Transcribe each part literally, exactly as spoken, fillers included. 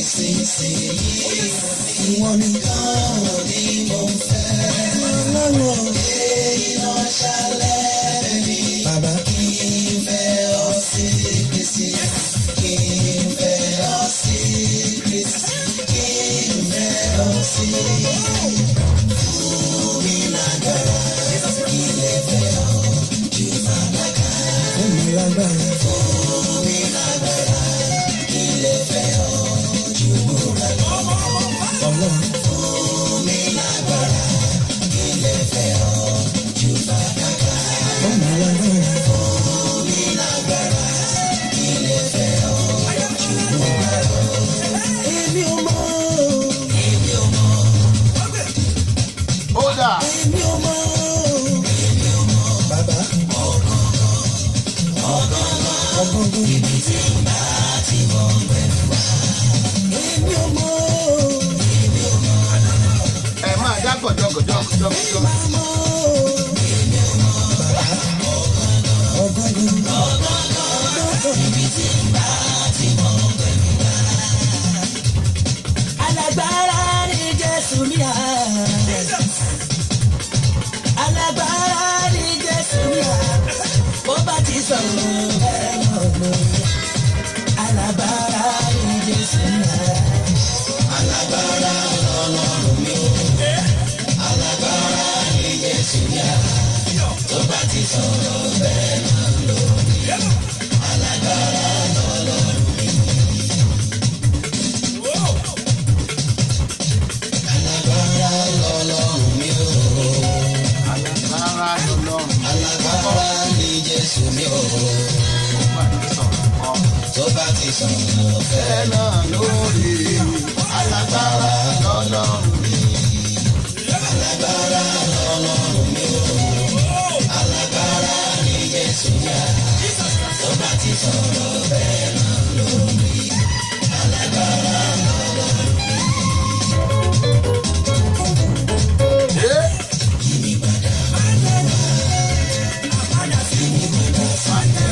nísinsìnyí ìwọ nìkan ni mo fẹ́. Iná ṣálẹ̀ mi bàbá kí n fẹ́ ọ sí Kristi, kí n fẹ́ ọ sí Kristi, kí n fẹ́ ọ sí. Fún mi lágbára kí lè fẹ́ ọ ju fàdákà. Fún mi lágbára. Fún mi lágbára kí lè fẹ́ ọ ju wúrà lọ. Fún mi lágbára kí lè fẹ́ ọ ju fàdákà. Fún mi lágbára. Fún mi lágbára kí lè fẹ́ ọ ju wúrà lọ. Èmi ò mọ̀, èmi ò mọ̀. Ó dà. Èmi ò mọ̀, èmi ò mọ̀. Bàbá ọ̀gángan ọ̀gángan ibi tí ń bá ti mọ̀ pẹ̀lú wa. Èmi ò mọ̀, èmi ò mọ̀. Ẹ máa dá gọ̀jọ̀gọ̀jọ̀ gọ̀jọ̀gọ̀jọ̀. Èmi ò mọ̀. Bàbá ọ̀gángan ọ̀gángan ibi tí ń bá ti mọ̀ pẹ̀lú wa. Alágbára ni Jésù ní à. Alágbára ni Jésù ní à. Bó bá ti sọ̀rọ̀ bẹ́ẹ̀ náà lọ. Alágbára ni Jésù ní à. Alágbára lọ́lọ́run mi ò. Alágbára ni Jésù ní à. Tó bá ti sọ̀rọ̀ bẹ́ẹ̀ náà lọ. Alágbára lọ́lọ́run mi ò. Alágbára lọ́lọ́run mi ò. Alágbára lọ́lọ́run. Alágbára ni Jésù mi ò. Tó bá ti sọ̀rọ̀ fẹ́ náà lórí. Alágbára lọ́lọ́run mi. Alágbára lọ́lọ́run mi ò. Alágbára ni Jésù mi ò. Tó bá ti sọ̀rọ̀ fẹ́ náà lórí. Alágbára lọ́lọ́run mi. Eh? Yí mi padà Olúwa. Yí mi padà Fáyà.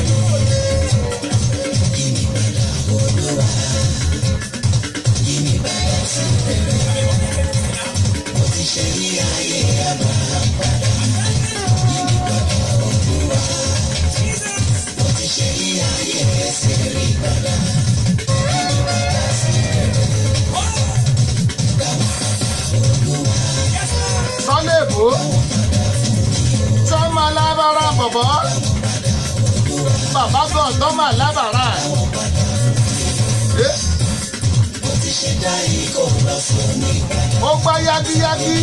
Yí mi padà Olúwa. Yí mi padà sí rere. Mo ti ṣe rí ayé Abraham padà. Yí mi padà Olúwa. Mo ti ṣe rí ayé Ẹ́sítérì padà. Yí mi padà sí rere. Dáwọ́ padà Olúwa. Sunday Èbó. Tọ́mọ alábàárà bọ̀bọ̀. Bàbá gan tọ́mọ alábàárà. Eh? Mo ti ṣẹ̀dá ikọ̀ lọ fún mi padà. Ó gbá yágíyágí.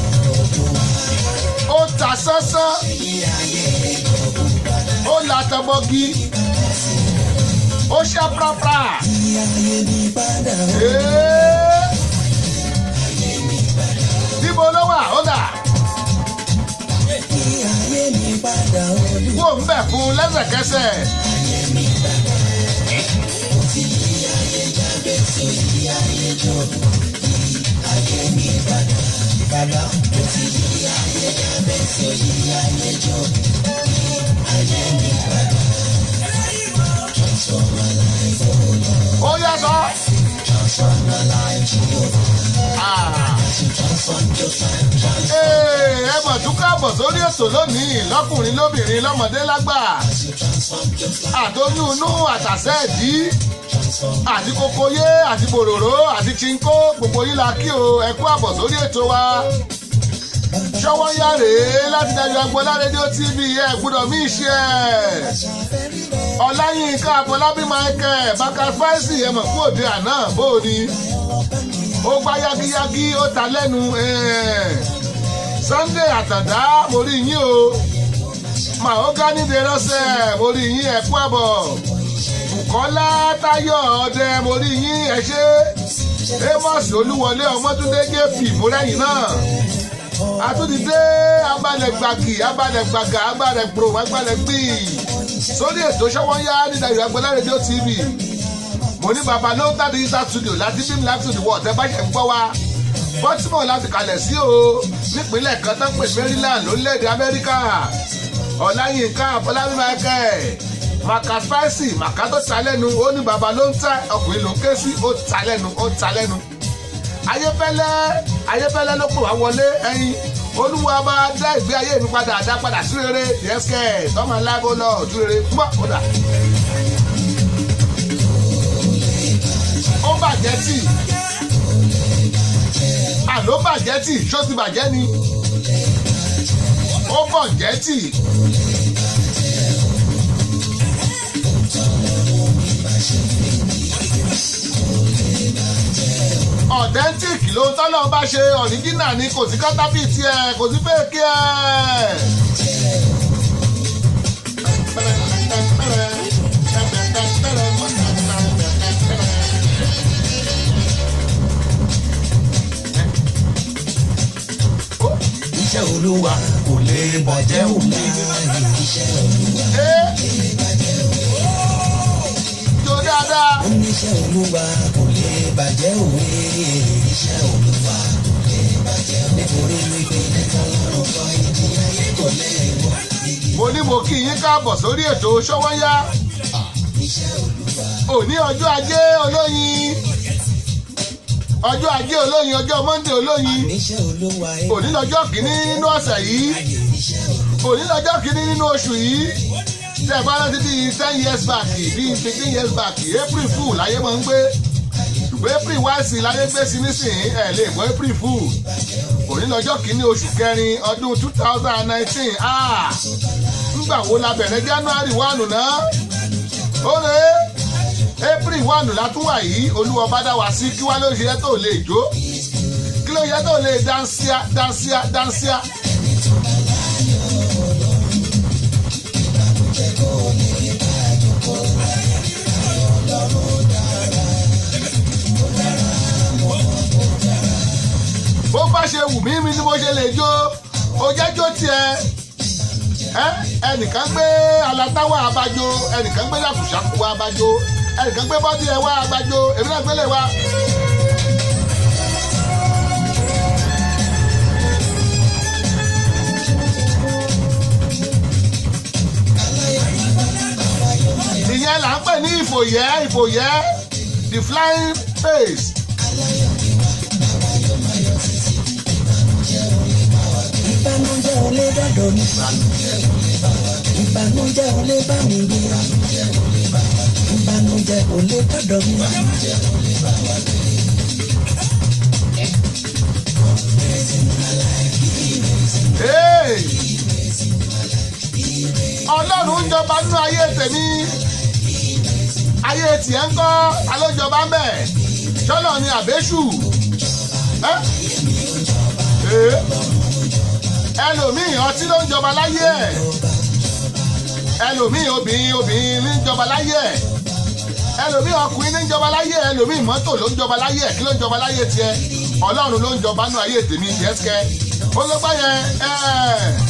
Ó ta sánsán. Yí ayé ìkọ̀kọ̀ padà. Ó la tọmọgi. Ó ṣá prapra. Yí ayé mi padà. Eh? Ayé mi padà. Níbo ló wà? Ó dà. Yí ayé mi padà Olúwa. Wò ń bẹ̀ fún lẹ́sẹ̀kẹsẹ̀. Ayé mi padà. Mo ti yí ayé Jábésì, yí ayé Jóòbù. Yí ayé mi padà. Bàbá mo ti yí ayé Jábésì, yí ayé Jóòbù. Yí ayé mi padà. Transform my life, oh Lord. Ó yá sọ. Transform my life, Jehovah. Ah. As you transform your life, transform. Ee, ẹ mọ̀ tún káàbọ̀ sórí ètò lónìí lọ́kùnrin lóbìnrin lọ́mọdé lágbà. As you transform your life, Àtọ́yún inú àtàsẹ́ ìdí transform. àti kokoyé àti bòròró àti chinkó gbogbo yín la kí o ẹ kú àbọ̀ sórí ètò wa. Ṣọwọ́ yá rèé láti Dayọ̀ Agbọ́lá rédíò T V ẹ gbọ́dọ̀ mí ṣe ẹ̀. Ọláyínká Afọlábí Michael Baka Spicy ẹ mọ̀ kú òde àná bóòni. Ó gbá yágíyágí ó ta lẹ́nu. Sunday Àtàndá mo rí yín o. Mahogany Derọ́sẹ̀ mo rí yín ẹ kú àbọ̀. Bùkọ́lá Táyọ̀ Ọdẹ mo rí yín ẹ ṣé. Amos Olúwọlé Ọmọtúndé J P mo rẹ́yìn náà. Àtúndìdé abalẹ̀gbàgì abalẹ̀gbàgà abalẹ̀gbòrò abalẹ̀gbì sórí ètò Ṣọ́wọ́nyá ní Dayọ̀ Agbọ́lá rédíò T V. Mo ní bàbá ló ń tàbí Isa studio láti Beam Live to the World ẹ bá ṣe ń gbọ́ wa. Baltimore láti kalẹ̀ sí o nípínlẹ̀ kan tó ń pè Maryland lórílẹ̀‐èdè Amẹ́ríkà. Ọláyínká Afọlábí Michael màkà spicy màkà tó ta lẹ́nu ó ní bàbá ló ń ta ọkùnrin ló ń ké sí ó ta lẹ́nu ó ta lẹ́nu. ayéfẹ́lẹ́ ayéfẹ́lẹ́ ló pè wá wọlé ẹyin olúwa bá dá ìgbé ayé mi padà dá padà sí rere yẹ́sẹ̀ tọ́mọ aláàbò lọ ojú rere gbọ́ kódà. ó bàjẹ́ tì àló bàjẹ́ tì ṣó ti bàjẹ́ ni ó bàjẹ́ tì. authentic ló ń tọ́lọ́ bá ṣe original ni kò sí kọ́tábìtì ẹ̀ kò sí fẹ́ẹ̀kì ẹ̀. iṣẹ́ olúwa kò lè bàjẹ́ òun. iṣẹ́ olúwa kò lè bàjẹ́ òun. jó dáadáa. oníṣẹ́ olúwa kò lè bàjẹ́ òun. iṣẹ́ olúwa kò lè bàjẹ́ òun. nítorí wípé nípa lọ́rùn kọ ìdí ayé kò lè wọ. mo ní mo kí yín káàbọ̀ sórí ètò Ṣọ́wọ́nyá. iṣẹ́ olúwa. òní ọjọ́ ajé olóyin ọjọ́ ajé olóyin ọjọ́ Monday olóyin iṣẹ́ olúwa. òní lọ́jọ́ kìíní nínú ọ̀sẹ̀ yìí òní lọ́jọ́ kìíní nínú oṣù yìí tẹ́ ẹ bá rántí bíi ten years back bíi fifteen years back April fool láyé máa ń gbé ṣùgbọ́n April wá sí láyé gbé sí nísìnyí ẹ̀ lè gbọ́ April fool òní lọ́jọ́ kìíní oṣù kẹrin ọdún two thousand nineteen ah ńgbà wo la bẹ̀rẹ̀ January one náà ó rè é April one látúwà yìí olúwa bá dá wa sí kí wá ló yẹ tó lè jó kí ló yẹ tó lè dánsíá dánsíá dánsíá. bó bá ṣe wù mí mi ni mo ṣe lè jó o jẹ́ jó tiẹ̀ ẹnìkan gbé alátáwà abájó ẹnìkan gbé yàkùsàkù abájó ẹnìkan gbé bọ́dí ẹ̀ wá abájó èmi náà gbélé wa. ìyẹn là ń pè ní ìfòyẹ́ ìfòyẹ́ the flying face. ìbànújẹ́ ò lè dọ́dọ̀ mi. ìbànújẹ́ ò lè bá mi gbé. ìbànújẹ́ ò lè dọ́dọ̀ mi. ọlọ́run ń jọba nínú ayé tèmi ayé tiẹ̀ ń kọ́ alójọba ń bẹ̀ ṣọ́nà ni àbẹ́ṣù ẹlòmíì ọtí ló ń jọba láyé ẹ̀ ẹlòmíì obìnrin obìnrin ní ń jọba láyé ẹ̀ ẹlòmíì ọkùnrin ní ń jọba láyé ẹ̀ ẹlòmíì mọ́tò ló ń jọba láyé ẹ̀ kí ló ń jọba láyé tiẹ̀ ọlọ́run ló ń jọba nínú ayé tèmi yẹ́sìkẹ́ ó ló gbá yẹn ẹ̀.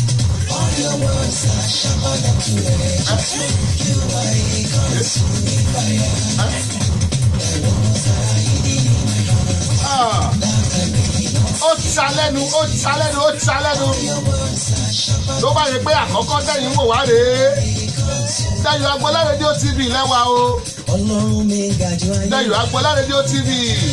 ó ta lẹ́nu ó ta lẹ́nu ó ta lẹ́nu ló bá yẹ pé àkọ́kọ́ tẹ̀yìn wò wá rèé Dayọ̀ Agbọ́lá rédíò tv lẹ́wà o Dayọ̀ Agbọ́lá rédíò tv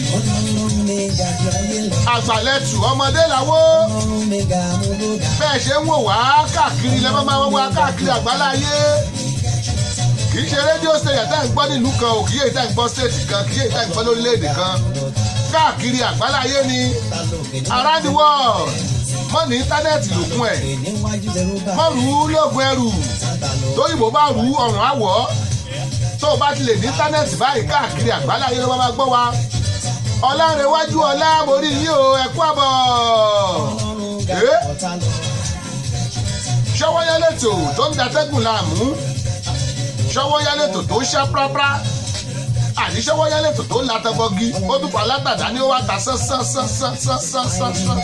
àgbàlẹ́tù ọmọdé làwọ́ bẹ́ẹ̀ ṣe ń wò wá káàkiri lẹ́mọ́ máa wọ́n wá káàkiri àgbáláyé kì í ṣe rédíò station tẹ́ ń gbọ́ nílùú kan ò kì í ṣe tẹ́ ń gbọ́ state kan kì í ṣe tẹ́ ń gbọ́ lórílẹ̀‐èdè kan káàkiri àgbáláyé ni around the world mọ́ ní íńtánẹ́ẹ̀tì lòkun ẹ̀ mọ́ rú lóògùn ẹrù tóyìnbó bá rú ọ̀rùn àwọ̀ tó o bá ti lè ní íńtánẹ́ẹ̀tì báyìí káàkiri àgbáláyé ló máa gbọ́ wa ọlárẹ̀wájú ọlá borí yìí o ẹ kú àbọ̀ Ṣọ́wọ́nyá lẹ́tọ̀ tó ń datẹ́gùn láàmú Ṣọ́wọ́nyá lẹ́tọ̀ tó ń ṣá prápra àní Ṣọ́wọ́nyá lẹ́tọ̀ tó ń latẹ́bọ́gí ó tún fà látàdá ní ó wá ta sánsánsánsánsánsánsánsán.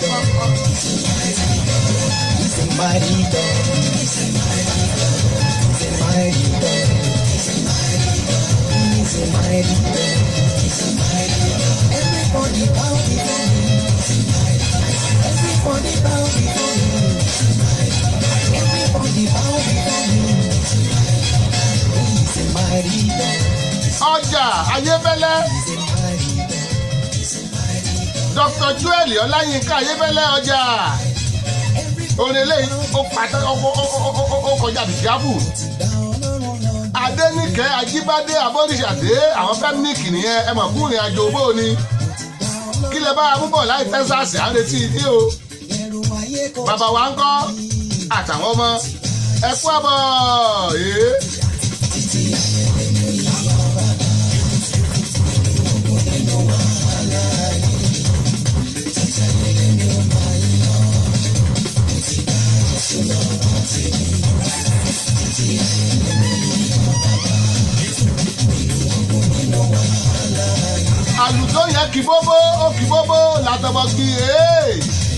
Everybody bow before me. Everybody bow before me. Everybody bow before me. He is ọjà ayébẹ́lẹ́ Doctor Joel Ọláyínká ayébẹ́lẹ́ ọjà orin eléyìí ó pàtó ó kọjá bìjábù Adéníkẹ́ Ajíbádé Abọ́dìṣàdé àwọn fẹ́míníkì nìyẹn ẹ mọ̀ fún ìrìn àjò bó ni kí lè bá amúbọ̀ láì Texas à ń retí ìdí o bàbá wa ń kọ́ àtàwọn ọmọ ẹ kú àbọ̀ ee. àlùtò yẹn kì bóbó ó kì bóbó látọmọ kì í.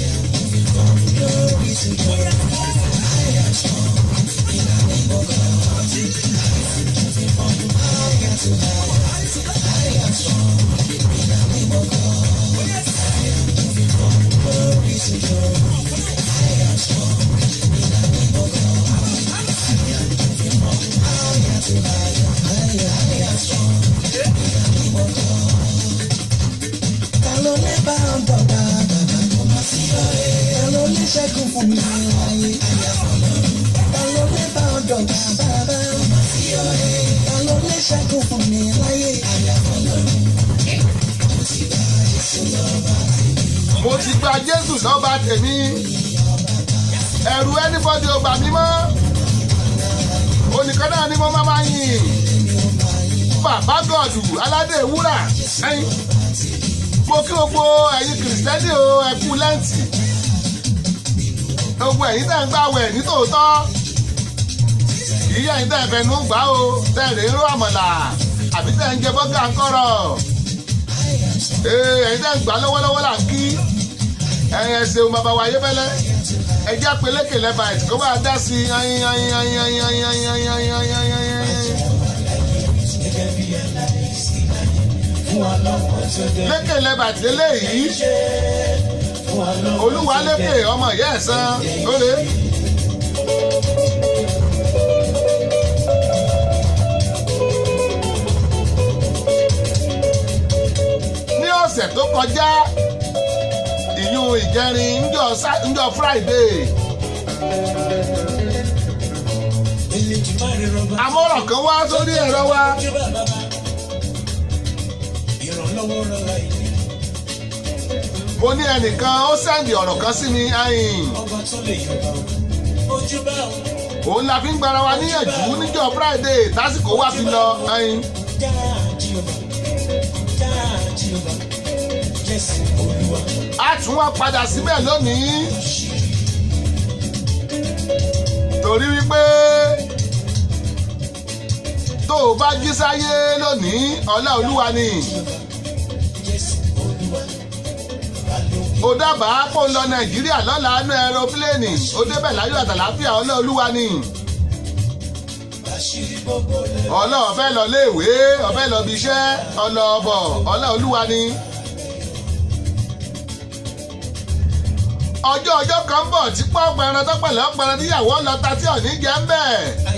Ṣẹ́gun fún mi láyé ta ló lè bá ọ̀dọ̀ bàbá ta ló lè ṣẹ́gun fún mi láyé. mo ti gba Jésù lọ́ba tèmi ẹ̀rù anybody ò gbà mí mọ́ onìkan náà ni mo máa máa yìn bàbá gọ̀dù aládé wúrà ẹ̀yin mo kí gbogbo ẹ̀yin kìrìsìtẹ́nì o ẹ kú lẹ́ǹtì. Gbogbo ẹ̀yin tẹ́ ń gbàwẹ̀ ní tòótọ́ ìyá ẹ̀yin tẹ́ ń fẹnu gbà o tẹ́ ń rè é ró àmàlà àbí tẹ́ ń jẹ bọ́gà ńkọ́rọ̀ ẹ̀yin tẹ́ ń gbà lọ́wọ́lọ́wọ́ là ń kí ẹ̀yin ẹ̀ ṣeun bàbá wa ayébẹ́lẹ́ ẹ̀jẹ̀ àpélékè lẹ́bàá ẹ̀ tí kò bá dá sí i ayin ayin ayin ayin ayin ayin ayin ayin ayin ayin. lékè lẹ́bàá tí eléyìí olúwa lékè ọmọ ìyá ẹ̀sán lóore. ní ọ̀sẹ̀ tó kọjá ìyún ìjẹrin ńjọ́ Friday amọ̀ràn kan wá sórí ẹ̀rọ wa. mo ní ẹnìkan ó sẹ́ndì ọ̀rọ̀ kan sí mi ayin òun la fi ń gbara wa níyànjú níjọ́ Friday tásìkò wá fi lọ ayin. a tún wá padà síbẹ̀ lónìí torí wípé tó o bá jí sáyé lónìí ọlá Olúwa ni. ó dábàá kó ń lọ Nàìjíríà lọ́la nú ẹ̀rọpílẹ̀nì ó débẹ̀ láyọ̀ àtàlàáfíà ọlá Olúwa ni. ọlá ọ̀fẹ́ lọ léèwé ọ̀fẹ́ lọ bí iṣẹ́ ọlọ ọbọ̀ ọlá Olúwa ni. ọjọ́ ọjọ́ kan bọ̀ tí pọ́ ọgbẹ̀rún tó pẹ̀lẹ́ ọgbẹ̀rún níyàwó lọ́ta tí ò ní jẹ́ ń bẹ̀.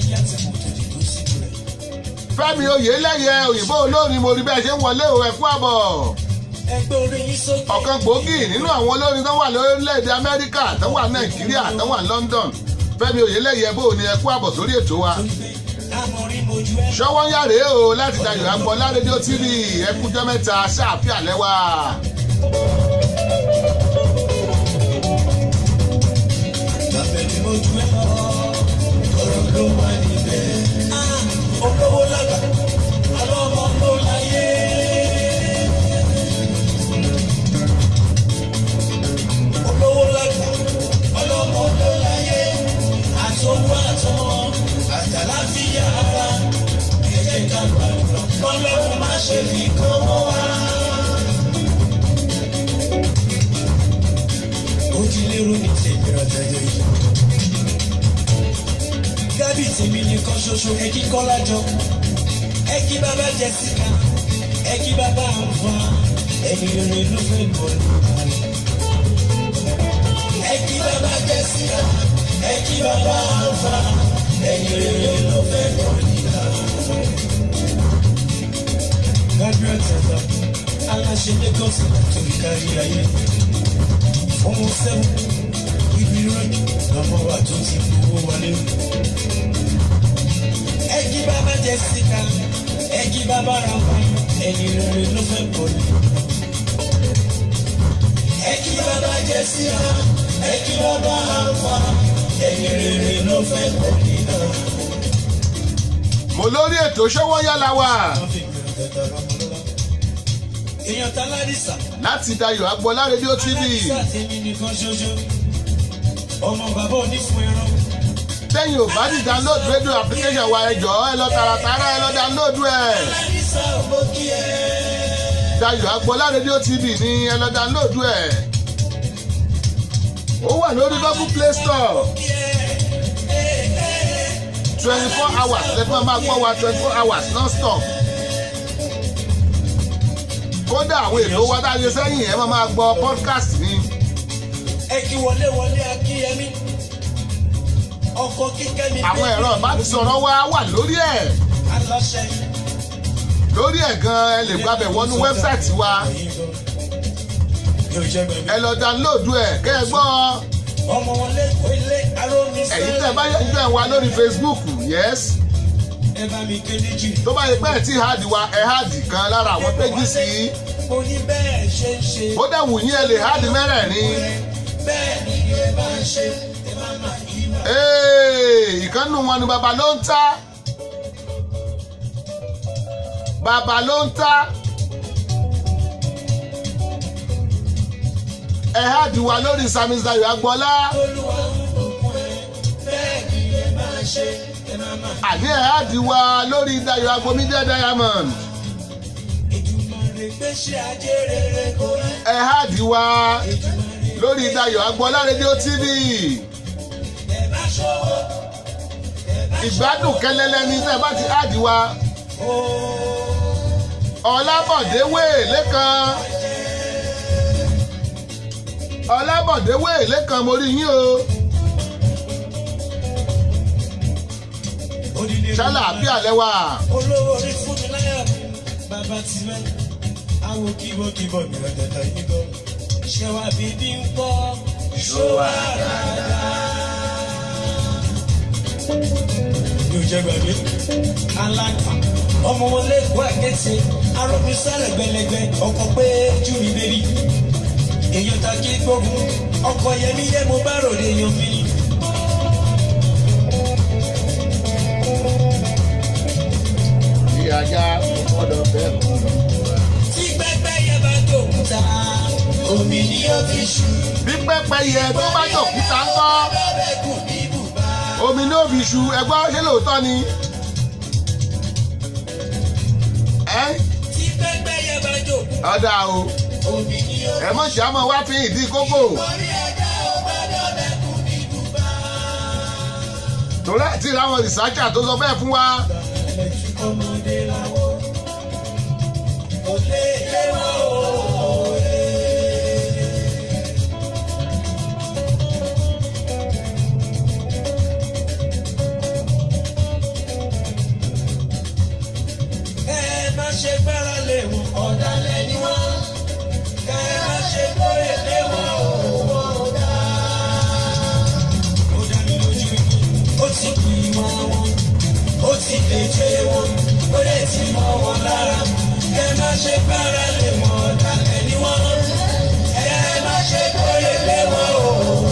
Fẹ́mi Oyèlẹ́yẹ òyìnbó olórin mo rí bẹ́ẹ̀ ṣe ń wọlé o ẹ̀kú àbọ̀. ọ̀kan gbòógì nínú àwọn olórin tó wà lórílẹ̀‐èdè Amẹ́ríkà tó wà Nàìjíríà tó wà London Fẹ́mi Oyèlẹ́yẹ bó ni ẹ̀kú àbọ̀ sórí ètò wa. ṣọwọ́ yàrá o láti Dayọ̀ Agbọ́lá rédíò T V ẹ̀kújọ́ mẹ́ta ṣáàfíà lẹ́wà. olówó lágbà alọ́mọ ló láyé. olówó lágbà alọ́mọ ló láyé. àtọwọ́ àtọmọ àtàláfíà ara ẹ̀jẹ̀ kàgbà lọ́lọ́run má ṣe fi kàn mọ́ wa. ó ti lérò ní tèmi ọ̀tẹ̀jẹ̀ yìí. Gábì tèmi nìkan ṣoṣo ẹ kí Kọ́lá jọ ẹ kí bàbá Jessica ẹ kí bàbá àǹfà ẹni rere ló fẹ́ bọ̀ lùkàlẹ̀. ẹ kí bàbá Jessica ẹ kí bàbá àǹfà ẹni rere ló fẹ́ bọ̀ lùkàlẹ̀. ṣe Lagos torí kárí ayé ọmọ sẹ́wọ̀n ibi rẹ̀ lọ́mọ wa tó ti gbowó wọlé. ẹ kí bàbá Jessica ẹ kí bàbá Rafa ẹni rere ló fẹ́ bọ̀lì. ẹ kí bàbá Jessica ẹ kí bàbá Rafa ẹni rere ló fẹ́ bọ̀lì náà. mo lórí ètò Sówónyá la wà. èèyàn ta ládìsá. láti Dayọ̀ Agboola rédíò T V. ládìsá tèmi nìkan ṣoṣo ọmọ bàbá òní fún ẹran. tẹ́yìn ò bá ti download radio application wa ẹ jọ̀ọ́ ẹ lọ tààràtàrà ẹ lọ download ẹ̀. ládìsá òbó kí ẹ. Dayọ̀ Agboola rédíò T V ni ẹ lọ download ẹ̀. ó wà lórí Google Play Store. twenty four hours lẹ́gbọ́n máa gbọ́ wa twenty four hours non stop. kódà àwọn èlò wa tá a ṣe sẹ́yìn ẹ̀ máa máa gbọ́ podcast ni. ẹ kí wọlé wọlé akíyẹmí ọkọ kíkẹ́ mi. àwọn ẹ̀rọ ìbánisọ̀rọ̀ wa wà lórí ẹ̀. aláṣẹ. lórí ẹ̀ gan ẹ lè gbàbẹ̀ wọnú wẹ́bsáìtì wa. ẹ lọ download ẹ̀ kẹ́ ẹ gbọ́. ọmọ wọn lẹ́kọ̀ọ́ ilé arómi sẹ́yìn. ẹ̀yin tẹ́ ẹ bá yẹ ẹ wá lórí Facebook yes. ẹ bá mi kéde jù. tó bá yẹ pé ẹ tí háàdì wa ẹ háàdì kan lára àwọn péjì sí. mo ní bẹ́ẹ̀ ṣe ń ṣe. ó dẹ̀ wù yín ẹ lè háàdì mẹ́rẹ̀ẹ̀rin. bẹ́ẹ̀ ni ẹ bá ń ṣe ẹ má má yí má. ìkànnù wọn ni bàbá ló ń ta. bàbá ló ń ta. ẹ háàdì wa lórí Samis Dayọ̀ Agboola. olúwa ń bùkún ẹ bẹ́ẹ̀ ni ẹ bá ń ṣe ẹ má má. àní ẹ háàdì wa lórí Dayọ̀ Agbomedia Diamond. Èdùmàrè gbéṣẹ́ ajé rere kò rí. ẹ háàdì wa lórí Dayọ̀ Agboola rédíò T V. ẹ bá ṣọwọ́ ẹ bá ṣọwọ́. ìgbádùn kẹlẹlẹ ní tẹ́ bá ti háàdì wa. Ọlábọ̀dé wé lẹ́kan. Ọlábọ̀dé wé lẹ́kan mo rí yín o. ṣálà àbí àlẹ́ wa. olówó orí fún mi láyà bàbá ti rẹ àwọn kíbọkíbọ mi rẹ dàda yìí gan ṣé wàá bí bí ń kọ ṣọwọ́ dáadáa. mi ò jẹ́ gbàgbé alága ọmọ wọn lẹ́kọ̀ọ́ àgẹ́tì arọ́bísálẹ̀ gbẹlẹgbẹ ọkọ̀ pé jù mí bẹ́bí èèyàn ta kí gbógun ọkọ̀ yẹmí yẹ mo bá ròde yan mi. ìyájà ọ̀dọ̀ bẹ́ẹ̀ kọ́. tí pẹ́pẹ́yẹ bá dòkúta omi ni ó fi ṣú. bí pẹ́pẹ́yẹ tó bá dòkúta ń kọ́. omi ní ó fi ṣú ẹgbọ́n ṣé lóòótọ́ ni. tí pẹ́pẹ́yẹ bá dòkúta ọ̀dà o omi ni ó fi ṣú. ẹ mọ̀ ṣe àmọ́ wá fi ìdí kókó. orí ẹja ò gbọ́dọ̀ lẹ́kùn ní bùbá. torí àti ìlànà rìsájà tó sọ bẹ́ẹ̀ fún wa. ọmọdé làwọn kò lè lé wọn o. ẹ má ṣe gbára lé wọn ọ̀dàlẹ̀ ni wọ́n. ẹ má ṣe gbóyè lé wọn o. ó dá mi lójú ó ti kì í wọn wọn ó ti lè jẹ wọn ó lè ti mọ wọn lára ẹ má ṣe gbára lé wọn ọ̀dàlẹ̀ ni wọ́n. ẹ má ṣe gbóyè lé wọn o.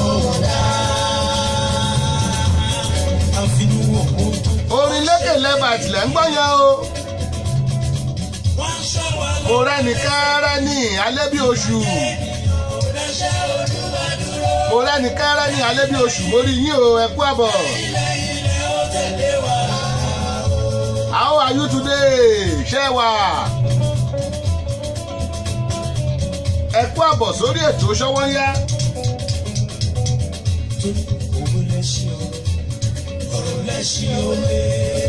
àfinú òkú. orin lékè lẹ́bà tilẹ̀ ń gbọ́ yẹn o. wọ́n ṣọ́ wa lọ. kò rẹ́nìkan rẹ́nì alẹ́ bí oṣù. ránṣẹ́ olúwa dúró. kò rẹ́nìkan rẹ́nì alẹ́ bí oṣù mo rí yín o ẹ kú àbọ̀. ilẹ̀ ilẹ̀ ó tẹ̀lé wa. How are you today? ṣé wà? ẹ kú àbọ̀ sórí ètò Sówónyá. owó lẹ́sìn o ọ̀rọ̀ lẹ́sìn o lé.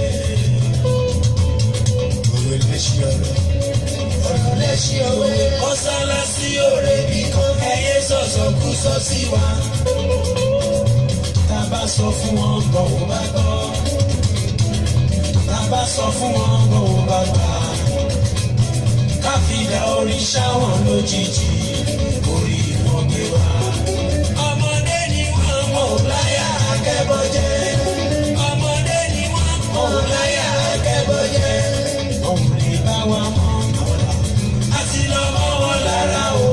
owó lẹ́sìn ọ̀rọ̀ ọ̀rọ̀ lẹ́sìn o lé. mọ́sálásí òre bí kan ẹyẹ sọ̀sọ̀ kú sọ sí wa. tá a bá sọ fún wọn gbọ́ ò bá gbọ́. tá a bá sọ fún wọn gbọ́ ò bá gbà. ká fi ìdá òrìṣà wọn lójijì orí wọn gbé wá. ọmọdé ni wọn mọ láyà akẹ́bọ̀jẹ́. ọmọdé ni wọn mọ láyà akẹ́bọ̀jẹ́. òun lè bá wọn mọ àti lọ mọ wọn lára o.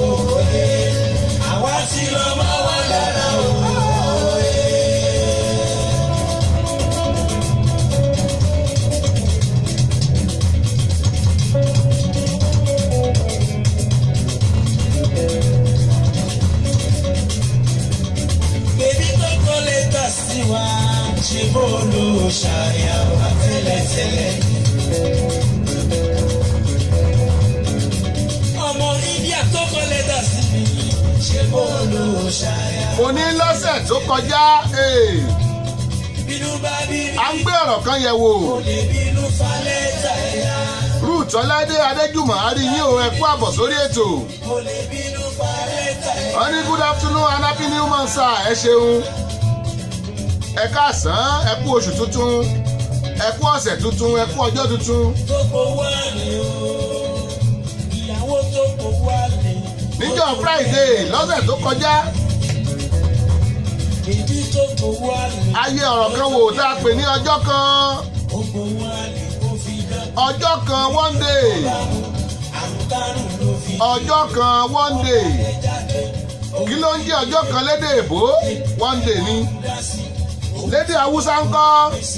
àwa ti lọ mọ wọn lára o. Wa ṣe bọ́ọ̀lù ṣàyàwó tẹ́lẹ̀tẹ́lẹ̀. ọmọ India tó kọ́ lẹ́tà sí mi ṣe bọ́ọ̀lù ṣàyàwó. mo ní lọ́sẹ̀ tó kọjá bínú bá bí mi. à ń gbé ọ̀rọ̀ kan yẹ̀ wò. kò lè bínú fa lẹ́tà ẹ̀yà. Ruth Ọládé Adéjùmọ̀ àrí yín o ẹ kú àbọ̀ sórí ètò. kò lè bínú fa lẹ́tà ẹ̀yà. wọ́n ní good afternoon and happy new month sir ẹ ṣeun. ẹ káàsán ẹ kú oṣù tuntun ẹ kú ọ̀sẹ̀ tuntun ẹ kú ọjọ́ tuntun. tó kó wá ní o ìyàwó tó kó wá ní. níjọ́ Friday lọ́sẹ̀ tó kọjá. ìdí tó kó wá ní. ayé ọ̀rọ̀ kan wò tá a pè ní ọjọ́ kan. ó kó wá ní ó fi dá. ọjọ́ kan one day. àrùkárùn ló fi. ọjọ́ kan one day. kí ló ń jẹ́ ọjọ́ kan lédè èbó one day ni. lédè Haúsá ń kọ́.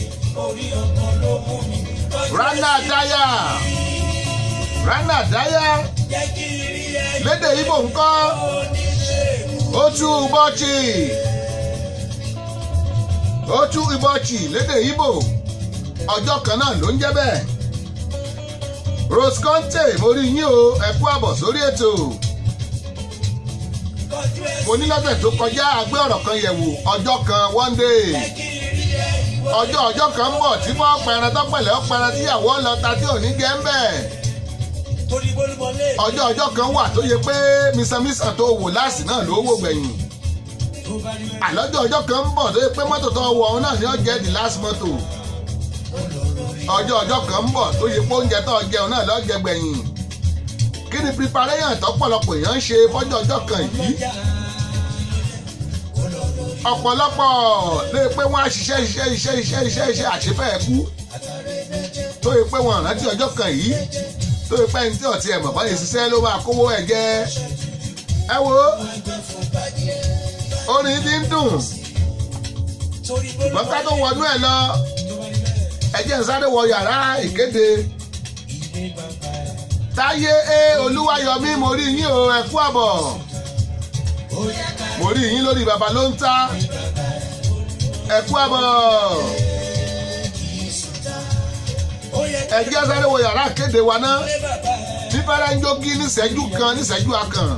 Rana Daya. Rana Daya. lédè Ìgbò ń kọ́. Otu Ụbọchị. Otu Ụbọchị lédè Ìgbò. ọjọ́ kan náà ló ń jẹ́ bẹ́ẹ̀. Rose Conte mo rí yín o ẹ kú àbọ̀ sórí ètò. mo ní lọ́sẹ̀ tó kọjá àgbé ọ̀rọ̀ kan yẹ̀wò ọjọ́ kan one day. ọjọ́ ọjọ́ kan ń bọ̀ tí wọ́n pẹran tọ́pẹ̀lẹ́ ọ̀pẹran tíyàwó ọlọ́ta tí ò ní jẹ́ ń bẹ̀. ọjọ́ ọjọ́ kan wà tó yẹ pé mísàmísà tó wò láàsì náà ló wò gbẹ̀yìn. àlọ́jọ́ ọjọ́ kan ń bọ̀ tó yẹ pé mọ́tò tó wọ̀ ọ́n náà ni ó jẹ́ the last mọ́tò. ọjọ́ ọjọ́ kan ń bọ̀ tó yẹ pé oúnjẹ tó jẹun náà ló jẹ gbẹ̀yìn. kí ni preparation tọ́pọ̀lọpọ̀ èèyàn ń ṣe fọ́jọ́ ọjọ́ kan yìí? ọ̀pọ̀lọpọ̀ lè pé wọ́n á ṣiṣẹ́ iṣẹ́ iṣẹ́ iṣẹ́ iṣẹ́ iṣẹ́ àṣefẹ́ ẹ̀kú tó yẹ pé wọ́n rántí ọjọ́ kan yìí tó yẹ pé ẹni tí ọ̀tí ẹ̀ mọ̀ báyìí ṣiṣẹ́ ló máa kówó ẹ̀ jẹ. ẹ wo orin ti ń dùn ṣùgbọ́n ká tó wọnú ẹ̀ lọ ẹ jẹ́ n sáré wọ yàrá ìkéde. Táyé e Olúwayọ̀mí mo rí yín o ẹ kú àbọ̀. mo rí yín lórí bàbá ló ń ta ẹ kú àbọ̀. ẹ jẹ́ sáré wọ yàrá kéde wa náà bí fẹ́rẹ́ ń jókí níṣẹ́jú kan níṣẹ́jú akàn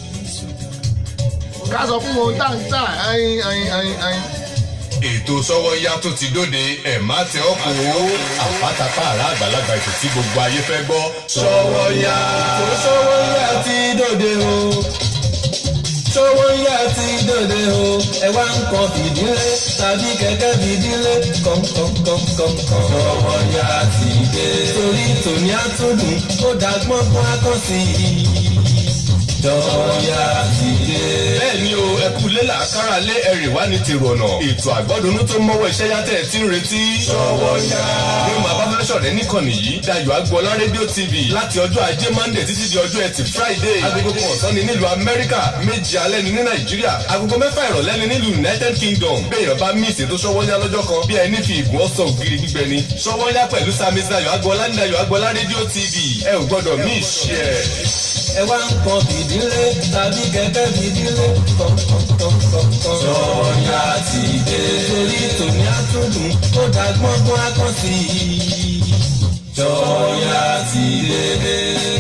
ká sọ fún wọn táǹtà ẹyin ẹyin ẹyin ẹyin. ètò Sọ́wọ́nyá tó ti dóde ẹ̀ má tẹ ọ́ kó àpátápá àrà àgbàlagbà ètò tí gbogbo ayé fẹ́ gbọ́. Sọ́wọ́nyá ètò Sọ́wọ́nyá ti dóde o. Sọ́wọ́nyá ti dòde o, ẹ wá ń kan fìdílé tàbí kẹ̀kẹ́ fìdílé kọ̀ǹkọ̀ǹkọ̀ǹkọ̀ǹ. Sọ́wọ́nyá ti dé. Torí tòní àtúndùn ó dàgbọ́n fún akọ́sí. Sọ́wọ́nyá ti dé. bẹ́ẹ̀ni o ẹ kú lé làákàrà lé ẹrìn wá ní tèrò ọ̀nà ètò àgbọ́dúnú tó mọ́wọ́ iṣẹ́ yàtẹ̀ tí ń retí. Sọ́wọ́nyá. ní o máa bá fẹ́ sọ̀rẹ́ níkànnì yìí Dayọ̀ Agboola rédíò tv láti ọjọ́ ajé monday títí di ọjọ́ ẹtì friday agogo kan ọ̀sán ni nílùú amẹ́ríkà méjì alẹ́ ni ní nàìjíríà agogo mẹ́fà ìrọ̀lẹ́ ni nílùú united kingdom béèyàn bá mí ìṣètò Sọ́wọ́nyá lọ́jọ́ kan bí ẹni fi ìgún ọ̀sán ògiri gbígbẹ ni Sọ́wọ́nyá pẹ̀lú sami Dayọ̀ Agboola ní Dayọ̀ Agboola rédíò tv ẹ ò gbọ́dọ̀ mí ìṣe ẹ̀. ẹ wá ń kan fìdílé tàbí kẹ̀kẹ́ fìdílé kọ̀ǹkọ̀ǹkọ̀ǹ. Sọ́wọ́nyá ti dé. Torí tòní àtúndùn ó dàgbọ́n fún akọ́sí. Sọ́wọ́nyá ti dé.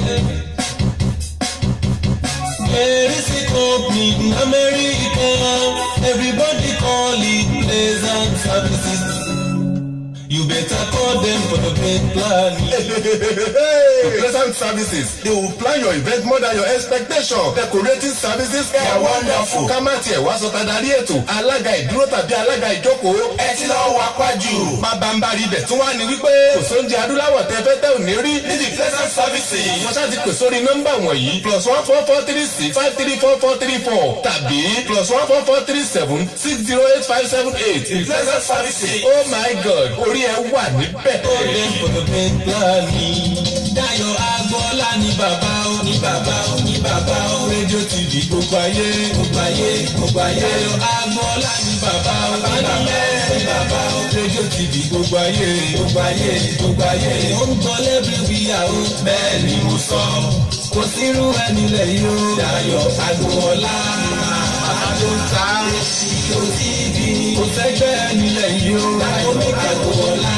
Erisi company America, everybody call it pleasant services. You better call them for the great plan. Pleasant services. They will plan your event more than your expectation. Decorating services are wonderful. Ká má tiẹ̀ wá sọ tadarí ètò. Alága ìdúró tàbí alága ìjókòó. Ẹ ti lọ́ọ́ wá pàjù. Bàbáǹbarì ibẹ̀ tún wá ní wípé kò sóúnjẹ adúláwọ̀ tẹ fẹ́ tẹ́ ò ní rí. Ní the Pleasant services. Wọ́n ṣáà ti pè sórí nọ́mbà wọ̀nyí. Plus one four four three six five three four four three four tàbí plus one four four three seven six zero eight five seven eight. The Pleasant services. Oh my God! Orí ẹ wà níbẹ̀. Call them for the great plan. Dayọ̀ Agboola ní bàbá ó ní bàbá ó ní bàbá ó. Rédíò T V gbogbo ayé gbogbo ayé gbogbo ayé. Dayọ̀ Agboola ní bàbá ó ní bàbá ó ní bàbá ó. Rédíò T V gbogbo ayé gbogbo ayé gbogbo ayé. Ó ń gbọ́ lẹ́bí wíyàwó. Bẹ́ẹ̀ ni mo sọ, kò sírú ẹni lẹ́yìn o. Dayọ̀ Agboola ló ń ta Rédíò T V. Kò sẹ́gbẹ́ ẹni lẹ́yìn o. Dayọ̀ Agboola.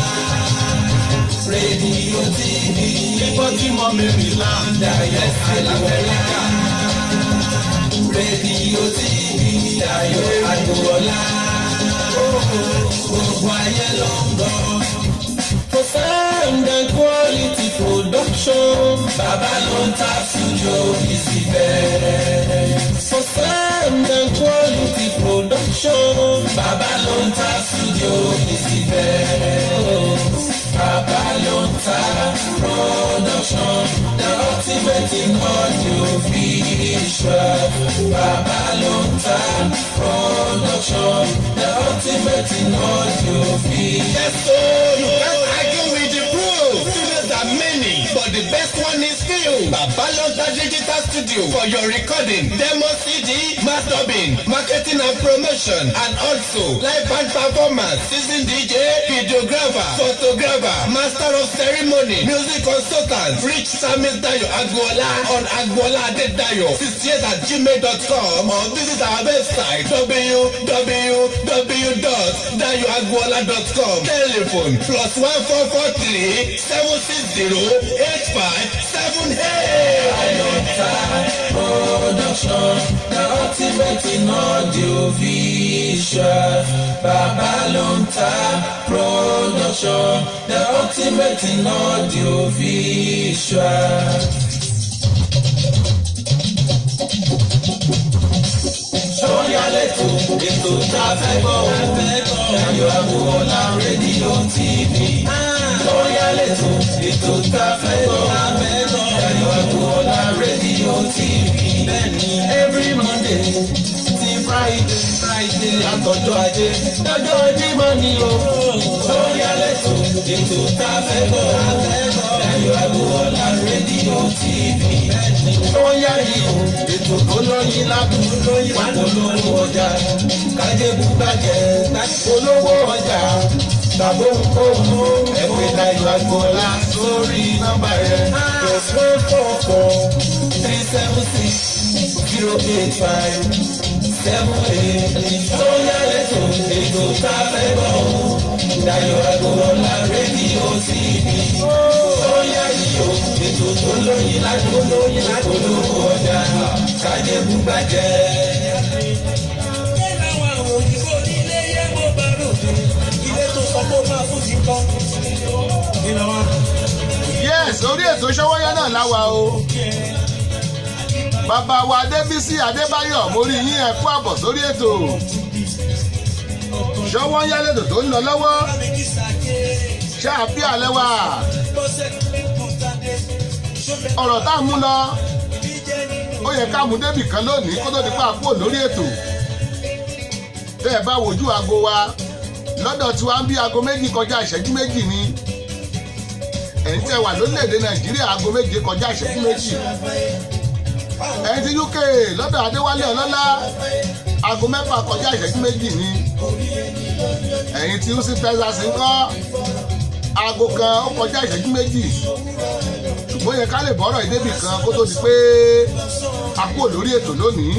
Radio T V, Baltimore, Maryland, yes, America. Radio T V, Dayọ̀ Agboola. Gbogbo ayé ló ń gbọ́. For sound and quality production, Baba ló ń ta studio easy bẹ́ẹ̀. For sound and quality production, Baba ló ń ta studio easy bẹ́ẹ̀. Babalonta production, the ultimate in audio visual. Babalonta production, the ultimate in audio visual. Yes, so you can't argue with the proof. Studios are many, but the best one is few. Babalonta Digital Studio for your recording, demo C D, mastering, marketing and promotion, and also live band performance, seasoned D J, videographer, photographer, master of ceremony, music consultant. Reach Samis Dayo Agboola on Agboola Adedayo sixty-eight at gmail dot com or visit our website w w w dot dayo agboola dot com. Telephone plus one four four three seven six zero eight five seven eight. Babalonta production, the ultimate in audio visual. Babalonta production, the ultimate in audio visual. Sọ́yà lẹ́tọ̀ ètò tá a fẹ́ gbọ́ òun. Dayọ̀ Agboola rédíò T V. Sọ́yà lẹ́tọ̀ ètò tá a fẹ́ gbọ́ òun. Dayọ̀ Agboola rédíò T V. Bẹ́ẹ̀ni every Monday ti Friday Friday látọjọ́ ajé lọ́jọ́ Jímọ̀ ni o. Sọ́yà lẹ́tọ̀ ètò tá a fẹ́ gbọ́ òun. Dayọ̀ Agboola rédíò T V. Sọ́yà ni o ètò tó lóyin ládùn lóyin wà lólówó ọjà. Kájébù bàjẹ́ olówó ọjà. Tàbó nkóhun ẹ̀pẹ̀ Dayọ̀ Agboola sórí nọ́mbà rẹ̀. Plus one four four three seven six zero eight five seven eight. Sọ́yà lẹ́tọ̀ ètò tá a fẹ́ bọ̀ ọ́. Dayọ̀ Agboola rédíò T V. Sọ́yà yìí o ètò tó lóyin ládùn lóyin ládùn olówó ọjà. Kájébù bàjẹ́. Yes, orí ètò Ṣọ́wọ́nyá náà láwa o. Bàbá wa Adébísí Adébáyọ̀ mo rí yín ẹ kú àbọ̀ sórí ètò. Ṣọ́wọ́nyá lẹ́tò tó ń lọ lọ́wọ́. Ṣáàbí alẹ́ wa. Ọ̀rọ̀ tá a mú lọ. Ó yẹ ká mú débì kan lónìí kó tó di pa àpò lórí ètò. Tẹ́ ẹ bá wojú aago wa. Lọ́dọ̀ tí wàá ń bí aago méjì kọjá ìṣẹ́jú méjì ni. Ẹ̀yin tẹ́ wà lórílẹ̀‐èdè Nàìjíríà aago méje kọjá ìṣẹ́jú méjì. Ẹ̀yin tí U K lọ́dọ̀ Adéwálé Ọlọ́lá aago mẹ́fà kọjá ìṣẹ́jú méjì ni. Ẹ̀yin tí Houston Texas ń kọ́ aago kan ó kọjá ìṣẹ́jú méjì. Ṣùgbọ́n yẹ ká lè bọ́rọ̀ ìdébì kan kó tó di pé a kúrò lórí ètò lónìí.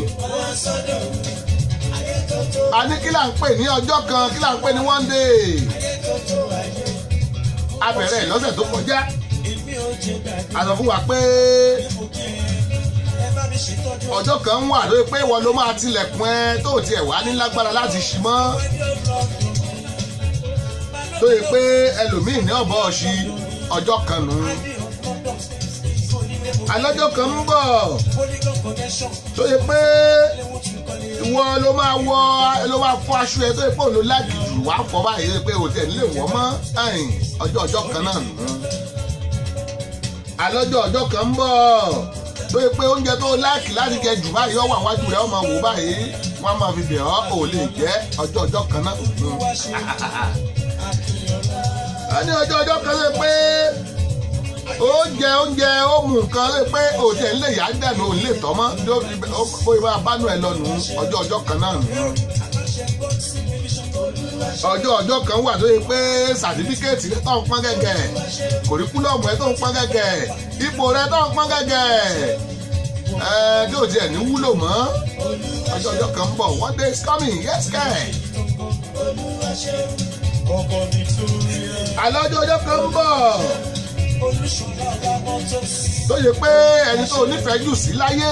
A ní kí là ń pè ní ọjọ́ kan, kí là ń pè ní one day. A bẹ̀rẹ̀ lọ́sẹ̀ tó kọjá. A sọ fún wa pé ọjọ́ kan ń wà lóye pé ìwọ ló máa tilẹ̀kùn ẹ tó tiẹ̀ wá ní lágbára láti ṣí mọ́. tó yẹ pé ẹlòmíì ní ọ̀bọ ọ̀ṣì ọjọ́ kan nù. alọ́jọ́ kan ń bọ̀ tó yẹ pé ìwọ ló máa wọ ló máa fọ aṣọ ẹ tó yẹ pé òun ló láàgì jù wá fọ báyìí pé òtẹ̀ nílé wọ́ mọ́ ọjọ́ ọjọ́ kan náà nù. alọ́jọ́ ọjọ́ kan ń bọ̀ tó yẹ pé oúnjẹ tó láàkì láti jẹ jù báyìí ọwọ́ àwájú rẹ̀ ọmọ wò báyìí wọ́n máa fi bẹ̀ ọ́ ò lè jẹ́ ọjọ́ ọjọ́ kan náà. a ní ọjọ́ ọjọ́ kan lè pé oúnjẹ oúnjẹ ó mú nǹkan lè pé òde ńlẹ yà á dẹnu òun lè tọ́ mọ́ bóyá bá bánú ẹ lọ nù ọjọ́ ọjọ́ kan náà nù. ọjọ́ ọjọ́ kan wà tó yẹ pé sàtífíkẹ́ẹ̀tì rẹ tó ń pọ́n gẹ́gẹ́ kòríkúlọ̀mù rẹ tó ń pọ́n gẹ́gẹ́ ipò rẹ tó ń pọ́n gẹ́gẹ́ ẹ tí ò tiẹ̀ ní wúlò mọ́ ọjọ́ ọjọ́ kan ń bọ̀ one day is coming yes kẹ́. àlọ́ ọjọ́ ọjọ́ kan ń bọ̀ tó yẹ pé ẹni tó nífẹ̀ẹ́ jù sí láyé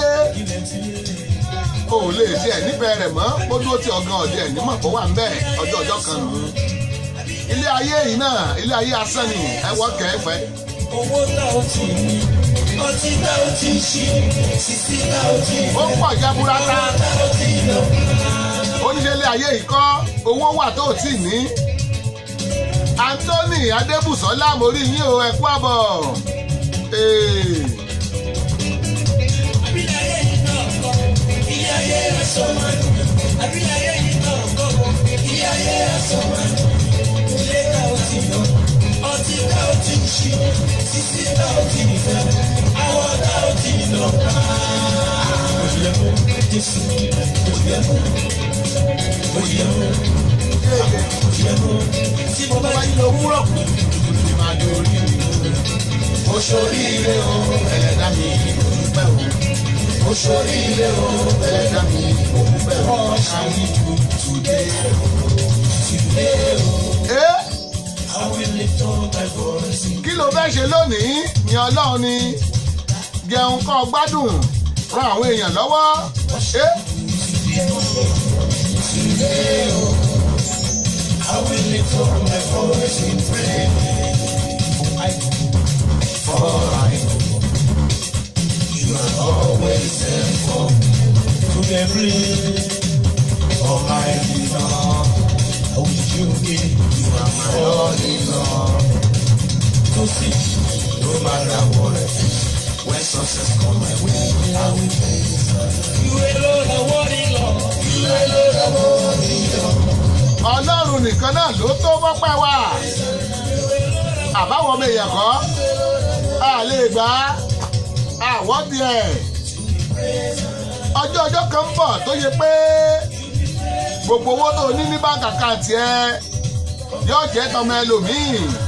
o ò lè tiẹ̀ nífẹ̀ẹ́ rẹ̀ mọ́ kó dúró tí ọgán ọ̀dẹ ẹ̀ nímọ̀ kó wà ń bẹ̀ ọjọ́ ọjọ́ kan nù. ilé ayé yìí náà ilé ayé asán ni ẹ wọ́ kẹ́ẹ̀fẹ́. owó náà ó ti ní ọtí náà ó ti ṣí sísí náà ó ti ní. ó pọ̀ jaburata owó náà ó ti lọ. oníṣẹ́ ilé ayé yìí kọ́ owó wà tó tì ní. Anthony Adébùsọ́lá mo rí yín o ẹ kú àbọ̀. àbílẹ̀ ayé yìí náà kọ́ ilé ayé ẹ̀sọ́ máa ń àbílẹ̀ ayé yìí náà kọ́ ilé ayé ẹ̀sọ́ máa ń ilé náà ó ti lọ ọtí náà ó ti ṣí sísí náà ó ti fẹ́ àwọn náà ó ti lọ. òyìnbó jésù òyìnbó òyìnbó òyìnbó tí mo bá yí lọ wúrọ̀ kù ní máa dorí mi o ṣoríire o ẹlẹ́dá mi ò dúpẹ́ o o ṣoríire o ẹlẹ́dá mi ò dúpẹ́ o ṣáwí ju today today o. I will lift up my voice. kí ló fẹ́ ṣe lónìí ni ọlọ́run ni jẹun kọ́ gbádùn ran àwọn èèyàn lọ́wọ́. Today o I will lift up my voice in praise. For I know you are always there for me. To every almighty God, I wish you be. You are my all in all. To see, no matter what, when success come my way, I will praise God. You alone are worthy, Lord. You alone are worthy, Lord. ọlọ́run nìkan náà ló tó bọ́pẹ́ wá àbáwọn ọmọ èèyàn kọ́ a lè gbà á àwọn díẹ̀ ọjọ́ ọjọ́ kan ń bọ̀ tó yẹ pé gbogbo owó tó ní ní báńkì àkáǹtì ẹ yóò jẹ́ tọmọ ẹlòmíì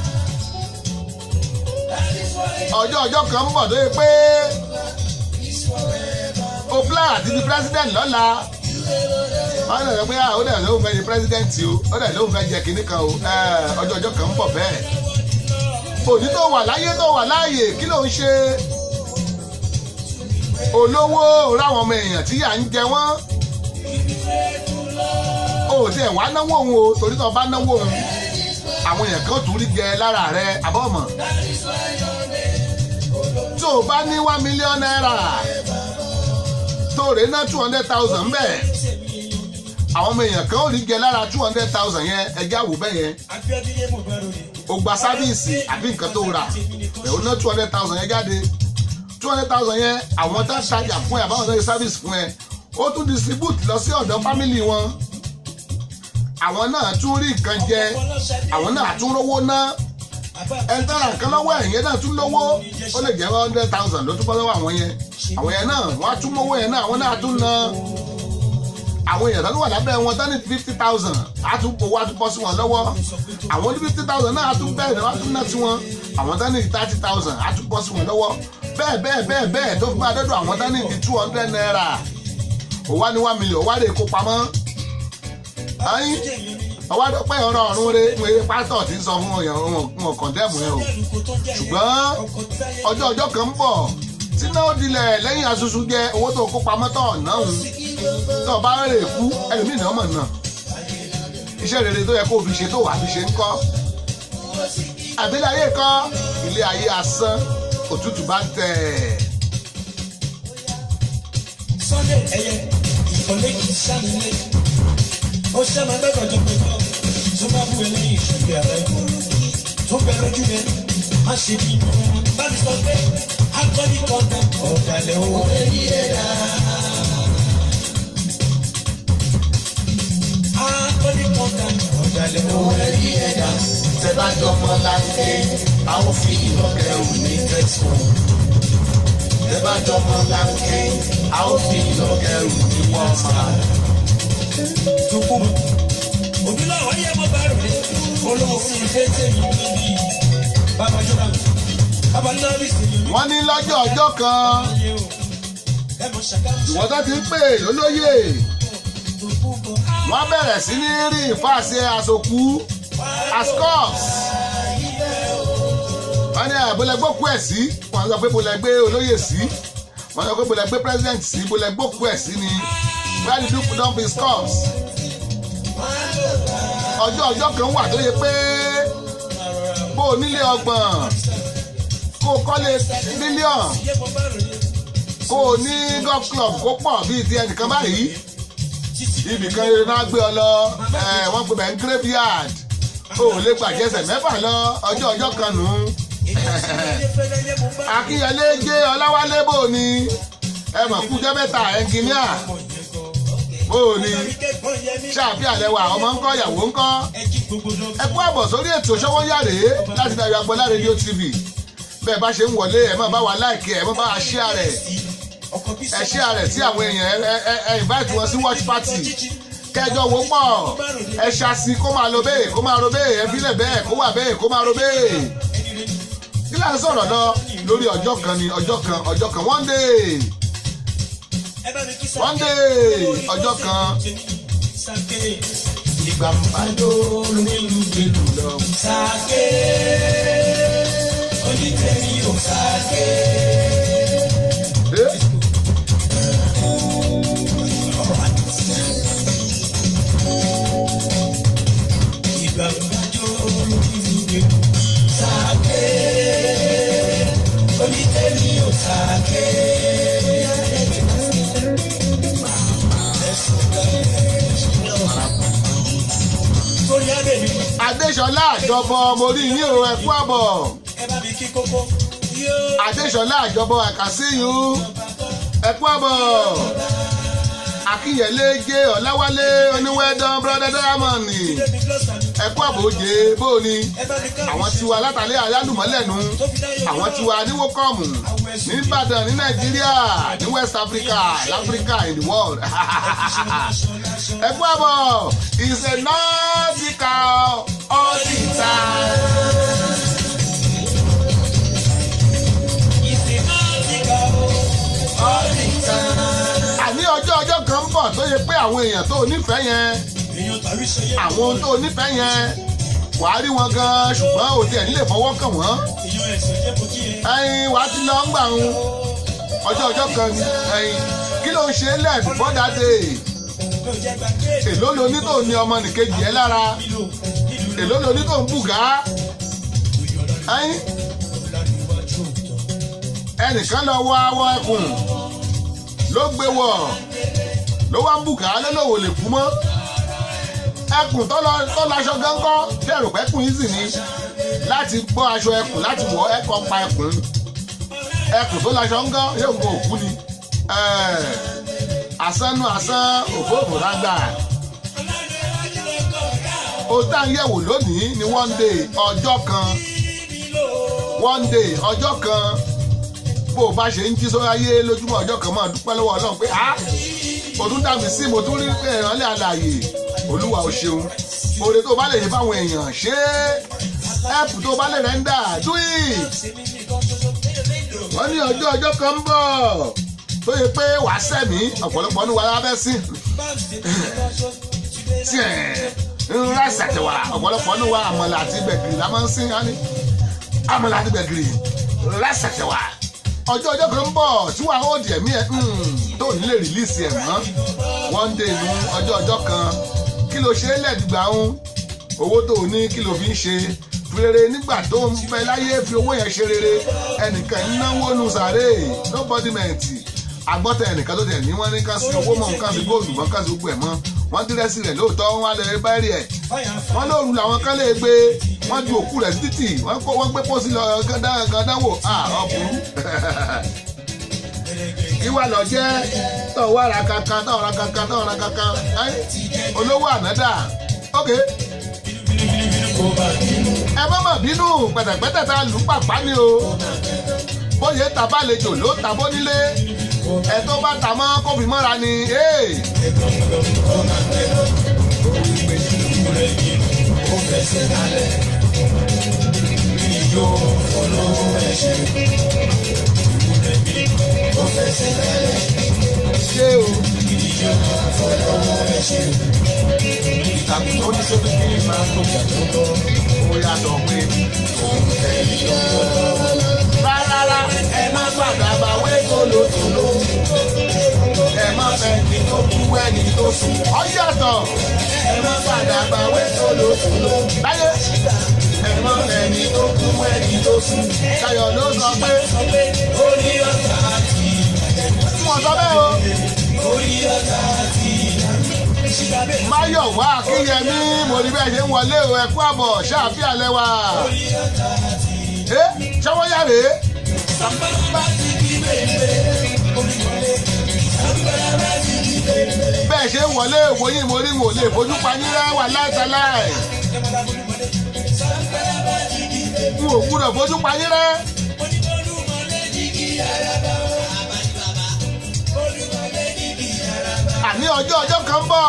ọjọ́ ọjọ́ kan ń bọ̀ tó yẹ pé o plan àti di president lọ́la wọ́n lè sọ pé ó dẹ̀ lóun fẹ́ di president o ó dẹ̀ lóun fẹ́ jẹ kinní kan o ọjọ́ ọjọ́ kan ń bọ̀ bẹ́ẹ̀ òní tó wà láyé tó wà láàyè kí ló ń ṣe olówó ráwọn ọmọ èèyàn tí yà ń jẹ wọ́n o tiẹ̀ wá náwó òun o torí tó bá náwó òun àwọn èèyàn kan tún rí jẹ lára rẹ àbọ̀mọ̀ tó o bá ní one million naira tó rè ná two hundred thousand bẹ́ẹ̀ àwọn ọmọ èèyàn kan ò rí jẹ lára two hundred thousand yẹn ẹjẹ́ àwò bẹ́ẹ̀ yẹn o gba sábìsì àbí nǹkan tó rà ẹ̀ o ná two hundred thousand yẹn jáde two hundred thousand yẹn àwọn tó ń tajà fún ẹ àbáwọn tó ń ṣe sábìsì fún ẹ ó tún distribute lọ sí ọ̀dọ̀ fámìlì wọn àwọn náà tún rí nǹkan jẹ àwọn náà tún rówó ná ẹni tó ra nǹkan lọ́wọ́ ẹ̀yẹn náà tún lówó ó lè jẹ́ one hundred thousand ló tún bọ́ lọ́wọ́ àwọn yẹn àwọn yẹn náà wọ́n á tún mówó yẹn náà àwọn náà tún ná àwọn èèyàn tó wà lábẹ́ wọn tán ní fifty thousand á tún owó á tún bọ́ sí wọn lọ́wọ́ àwọn ní fifty thousand náà á tún bẹ́ẹ̀ náà á tún ná tiwọn àwọn tán ní thirty thousand á tún bọ́ sí wọn lọ́wọ́ bẹ́ẹ̀ bẹ́ẹ̀ bẹ́ẹ̀ bẹ́ẹ̀ tó fún adọ́dọ̀ àwọn tán ní di two hundred naira òwá ní one million òwá lè kó pamọ́ ayin ọwọ́ àdọ́pẹ́ ọ̀rọ̀ ọ̀run rẹ ń wèrè pásítọ̀ tí ń sọ fún ọ̀yàn wọn kọ̀ndẹ́mù yẹn o ṣùgbọ́n ọjọ́ ọjọ́ kan ń bọ̀ tí náà ó dilẹ̀ lẹ́yìn asusu jẹ owó tó kó pamọ́ tọ̀ náà ń tó bá rè kú ẹlòmíì náà mọ̀ náà iṣẹ́ rere tó yẹ kó fi ṣe tó wà fi ṣe ń kọ́ àbílẹ̀ ayé kan ilé ayé asán òtútù bá ń tẹ̀. Sunday ẹyẹ ìkọ̀lé kì í sàmìlẹ̀ ó sábà gbẹ́kọ̀ jọ pé kọ́ tó bá bú ẹlẹ́yìn ìṣògbé ààrẹ tó bẹ lójú rẹ má ṣe bí bá mi sọ pé akọ́ni kọ́ńtà ọ̀dàlẹ̀ owó ẹ̀rí ẹ̀dá. akọ́ni kọ́ńtà ọ̀dàlẹ̀ owó ẹ̀rí ẹ̀dá. tẹ́lá jọmọ láńké àwọn fi ìlọ́kẹ́ òní tẹ̀sán. tẹ́lá jọmọ láńké àwọn fi ìlọ́kẹ́ òní wọ́n máa. tukú òbílọ̀ ọ̀yẹ́ mo bá rẹ̀ olówó fún ilé tẹ̀yìn níbi bàbá jọba bàbá náírà sí i. wọ́n ní lọ́jọ́ ọjọ́ kan ìwọ́n tó ti ń pè lólóyè wọ́n bẹ̀rẹ̀ sí ní rí ìfàṣẹ àsòkú ascops wọ́n ní àbólẹ́gbókù ẹ̀ sí wọ́n sọ pé bólẹ́gbé olóyè sí wọ́n sọ pé bólẹ́gbé president sí bólẹ́gbókù ẹ̀ sí ni where did you dump his scops. ọjọ́ ọjọ́ kan wà tó yẹ pé bó o nílé ọgbọ̀n kó o kọ́lé mílíọ̀n kó o ní golf club kó pọ̀ bíi ti ẹnìkan báyìí ibìkan rere náà gbé ọ lọ wọ́n pè bẹ́ẹ̀ ń graveyard o ò lè gbàjẹsẹ̀ mẹ́fà lọ ọjọ́ ọjọ́ kan nù. Akínyẹlé jẹ́ Ọláwálé bò ní ẹ mọ̀ kú jẹ́ mẹ́ta ẹnginíà bò ní ṣáàfin àlẹ́wà ọmọ ńkọ́ ìyàwó ńkọ́ ẹ kú àbọ̀ sórí ètò Sówónyàré láti Dayọ̀ Agbọ́lá rédíò tv bẹ́ẹ̀ bá ṣe ń wọlé ẹ má bá wa láìkì ẹ má bá wa share rẹ̀ ẹ share rẹ̀ sí àwọn èèyàn ẹ ẹ invite wọn sí watch party kẹjọ wo pọ̀ ẹ ṣàṣì kó máa lo bẹ́ẹ̀ kó máa ro bẹ́ẹ̀ ẹ fílẹ̀ bẹ́ẹ̀ kó wà bẹ́ẹ̀ kó máa ro bẹ́ẹ̀ kí là ń sọ̀rọ̀ lọ lórí ọjọ́ kan ni ọjọ́ kan ọjọ́ kan one day one day ọjọ́ kan ìgbà pàdó nílùú gbèlú lọ sáké onítẹ̀mí ò sáké. ìgbà pàdó nílùú gbèlú sáké onítẹ̀mí ò sáké. Adéṣọlá àjọbọ mo rí yín o ẹ kú àbọ̀. Adéṣọlá àjọbọ àkàsíyù ẹ kú àbọ̀. Akínyẹlé jẹ́ Ọláwálé oníwẹ́dán brother Diamond ẹ kú àbọ̀ òjé bóòní. Àwọn tiwa látàlẹ́ àyálùmọ́lẹ̀nu àwọn tiwa ní wókọ́ọ̀mù ní Ìbàdàn ní Nàìjíríà ní West Africa l'Africa in the world. Ẹ kú àbọ̀ is a nautical all the time. Is a nautical all the time. Àní ọjọ́ ọjọ́ kan ń bọ̀ tó yẹ pé àwọn èèyàn tó nífẹ̀ẹ́ yẹn àwọn tó nífẹ̀ẹ́ yẹn wàá rí wọn gan ṣùgbọ́n ò tiẹ̀ nílé fọwọ́ kàn wọ́n. Ẹyin wàá ti lọ ń gbà ń ọjọ́ ọjọ́ kan ni ẹyin kí ló ń ṣe lẹ́ẹ̀dù bọ́dà dé èló lo ní tó ní ọmọ nìkejì ẹ lára èló lo ní tó ń bùgá ẹyin ẹnìkan lọ wọ awọ ẹkùn ló gbé wọ ló wá ń bùgá lọ́lọ́wọ́ lè kú mọ́ ẹkùn tó láṣọ gánkọ́ fẹ́rù pẹ́kùn yìí sì ní láti bọ́ aṣọ ẹkùn láti wọ ẹkọ pa ẹkùn ẹkùn tó láṣọ ń gán yóò gbọ́ òkú ni àsánú àsán òfóòfó lágbà ó tá ń yẹ̀wò lónìí ní one day ọjọ́ kan one day ọjọ́ kan bó o bá ṣe ń jí sóráyé lójúmọ́ ọjọ́ kan máa dúpẹ́ lọ́wọ́ Ọlọ́run pé ah o tún dá mi sí mo tún rí ìrànlẹ́ àlàyé Olúwa o ṣeun oore tó bá lè ṣe fáwọn èèyàn ṣe ẹ̀pù tó bá lè rẹ́ńdà do it wọ́n ní ọjọ́ ọjọ́ kan ń bọ̀ tó yẹ pé wàá sẹ́mi ọ̀pọ̀lọpọ̀ ní wàá bẹ́ sí ńlá ṣàtẹ̀wà ọ̀pọ̀lọpọ̀ ní wàá àmàlà àti gbẹ̀gìrì la máa ń sìn hání àmàlà àti gbẹ̀gìrì ńlá ṣàtẹ̀wà ọjọ́ ọjọ́ kan ń bọ̀ tí wàá ó di ẹ̀mí ẹ̀ tó ní lè rìlíìsì ẹ̀ mọ́ one day nu ọjọ́ ọjọ́ kan kí ló ṣe é lẹ́ẹ̀dìgbà ń owó tó o ní kí ló fi ń ṣe rere nígbà tó ń bẹ láyé fi owó yẹn ṣe rere ẹnìkan ń náwó nu sàré nobody meant agbọ́tẹ̀ ẹnìkan tó tẹ̀ ní wọ́n ní ká sí owó mọ̀ nǹkan sí góòlù mọ́ ká sí gbogbo ẹ̀ mọ́ wọ́n dírẹ́sì rẹ̀ lóòótọ́ wọn á lè bẹ́ẹ̀rì ẹ̀ wọ́n lóòrù làwọn kan lè gbé wọ́n ju òkú rẹ̀ sí títì wọ́n gbé pósí lọ gàdánwò ọ̀bùrú kí wà lọ jẹ́ tọ̀wọ́ ara kankan tọ̀wọ́ ara kankan tọ̀wọ́ ara kankan olówó ànádà ok ẹ má mà bínú pẹ̀tẹ̀pẹ̀tẹ̀ ta lù pàpà ni o bóyá tàbá lejò ló tàbó nílé ẹ tó bá tà mọ́ kó fi mọ́ra ni ṣé o ìtàkùn tó ní sóbì kí ni máa ń tó jàdó lọ ó yàtọ̀ pé rárá ẹ má gbàgbà bá wé tòlótòló ẹ má fẹ́ ní tó kú ẹni tó sùn ọ yàtọ̀ ẹ má gbàgbà bá wé tòlótòló láyé ẹ má fẹ́ ní tó kú ẹni tó sùn Ṣayọ̀ ló sọ pé ó ní ọ̀tá àti tí wọ́n sọ bẹ́ẹ̀ o ó ní ọ̀tá àti Máyọ̀wá Akínyẹmí mo rí bẹ́ẹ̀ ṣe ń wọlé o ẹ kú àbọ̀ ṣáàfíà lẹ́wà ẹ ṣọwọ́ yá rèé. bẹ́ẹ̀ ṣe ń wọlé òwòyìn mo rí wò lè fojú pa yín rẹ́ wà láìtaláì n ò gbúdọ̀ fojú pa yín rẹ́. àní ọjọ́ ọjọ́ kan bọ̀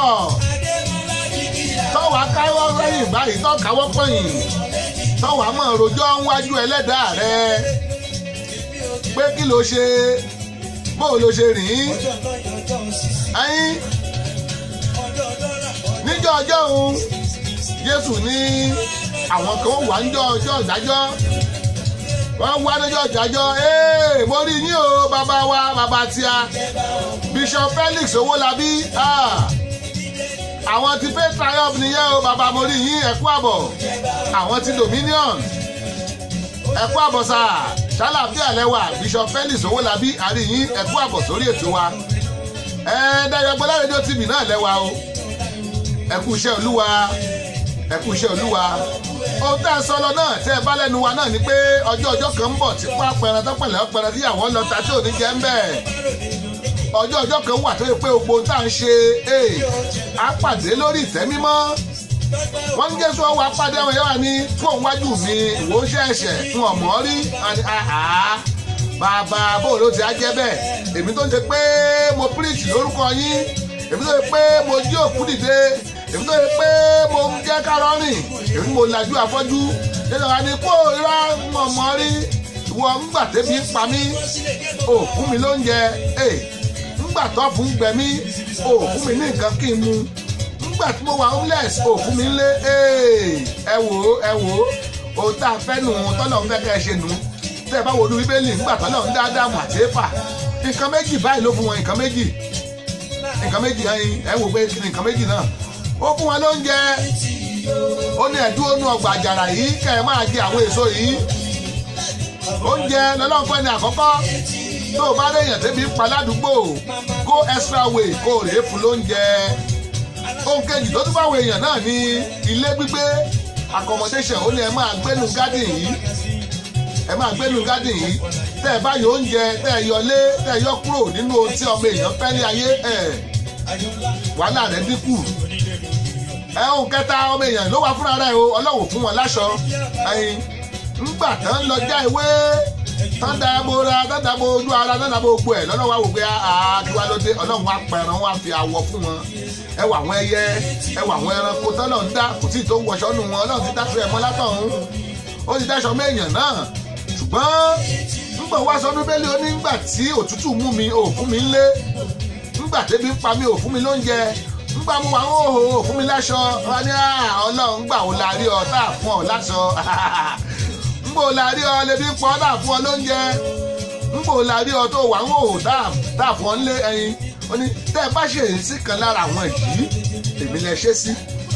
tọ́wọ́ káwọ́ rẹ́yìn báyìí tọ́ káwọ́ pọ̀yìn tọ́wọ́ àmọ́ rojọ́ ń wájú ẹlẹ́dàá rẹ pé kí ló ṣe bóò ló ṣe rìn ẹ̀yìn níjọ́ ọjọ́ òun Jésù ní àwọn kan wà níjọ́ ọjọ́ ìdájọ́ wọ́n wá níjọ́ ìdájọ́ ee mo rí yín o bàbá wa bàbá tíá Bishop Felix Owólabí àwọn ti Faith Triumph nìyẹn o bàbá mo rí yín ẹ̀kú àbọ̀ àwọn ti Dominion ẹ̀kú àbọ̀ sà ṣàlàfíà lẹ́wà Bishop Felix Owólabí àrí yín ẹ̀kú àbọ̀ sórí ètò wa ẹ̀ẹ́dẹ́gbẹ́gbọ́lá rédíò T V náà lẹ́wà o ẹ̀kú iṣẹ́ olúwa ẹ̀kú iṣẹ́ olúwa ohun tá a sọ lọ náà tẹ́ ẹ bá lẹ́nu wa náà ni pé ọjọ́ ọjọ́ kan ń bọ̀ tí pápẹ́ran tọ́pẹ̀lẹ́ ọ̀pẹ̀rẹ̀ tí àwọn lọ ta tí ò ní jẹ́ ń bẹ̀ ọjọ́ ọjọ́ kan wà tó yẹ pé gbogbo ohun tá à ń ṣe á pàdé lórí ìtẹ́ mímọ́ wọ́n ń Jésù ọwọ́ apádé àwọn yàrá ní fún òun wájú mi ìwò ń ṣẹ̀ṣẹ̀ fún ọmọ rí bàbá bóun ló ti á jẹ́ bẹ́ẹ̀ èmi tó ń ṣe pé mo preach lórúkọ yín èmi tó ṣe pé mo jí òkú dìde èmi tó ṣe pé mo jẹ́ kárọ́ rìn èmi mo lajú afọ́jú ṣẹlẹ̀ wá ní kó irá mọ̀mọ́ rí ìwọ ńgbà tẹ́bi ń pa mí ò fún mi lóúnjẹ ńgbà tó fún gbẹ mí ò fún mi ní nǹkan kí n mu ńgbà tí mo wà homeless ò fún mi lé ẹ wò ó ẹ wò ó ohun tá a fẹ́ nù tọ́lọ̀ ń fẹ́ kẹ́ ẹ ṣe nù tẹ́ ẹ bá wo olú bíbélì ńgbà tọ́lọ̀ ń dá Ádámù àti Éfà nǹkan méjì báyìí ló fún wọn nǹkan méjì nǹkan méjì ẹ wò pé nǹkan méjì náà ó fún wọn lóúnjẹ ó ní ẹ̀dúró nú ọgbà àjàrà yìí kẹ́ ẹ máa jẹ àwọn èso yìí oúnjẹ lọ́lọ́run fún ẹni àkọ́kọ́ tó o bá réèyàn débi pa ládùúgbò go extra way kó o rèé fún lóúnjẹ ohun kejì tó tún báwo èèyàn náà ní ilé gbígbé accommodation ó ní ẹ máa gbénu garden yìí ẹ máa gbénu garden yìí tẹ́ ẹ bá yọ oúnjẹ tẹ́ ẹ yọlé tẹ́ ẹ yọ kúrò nínú ohun tí ọmọ èèyàn fẹ́ ní ayé ẹ wàhálà rẹ̀ dínkù ẹ ohun kẹta ọmọ èèyàn ló wà fúnra rẹ̀ o Ọlọ́run fún wọn láṣọ ẹyin ńgbà tán lọ já ewé tán dáàbò ra tán dáàbò ojú ara tán dáàbò gbogbo ẹ lọ́nà wa wò pé kí wá ló dé Ọlọ́run wa pẹ̀ràn wa fi àwọ̀ fún wọn ẹ wà àwọn ẹyẹ ẹ wà àwọn ẹranko tán náà ń dá kò tí ì tó wọṣọ nù wọn Ọlọ́run ti dáṣọ ẹ̀ mọ́ látọ̀hún ó ti dáṣọ méèyàn náà ṣùgbọ́n ńgbà wá sọ Bíbélì ó ní ńgbà tí òtútù mú mi ò fún mi ńlé ńgbà tẹ́bi ń pa mi ò fún mi lóúnjẹ ńgbà mo wà ń hòhò ò fún mi láṣọ wọn ní Ọlọ́run gbà ó la rí ọ tá à fún ọ láṣọ ńgbò la rí ọ lè bí pọ́ tá à fún ọ lóúnjẹ ńgbò la rí ọ tó wà ń hòhò tá à fún ọ ńlé ẹyin ó ní tẹ́ ẹ bá ṣe èyí sí kan lára àwọn yìí èmi lẹ ṣe sí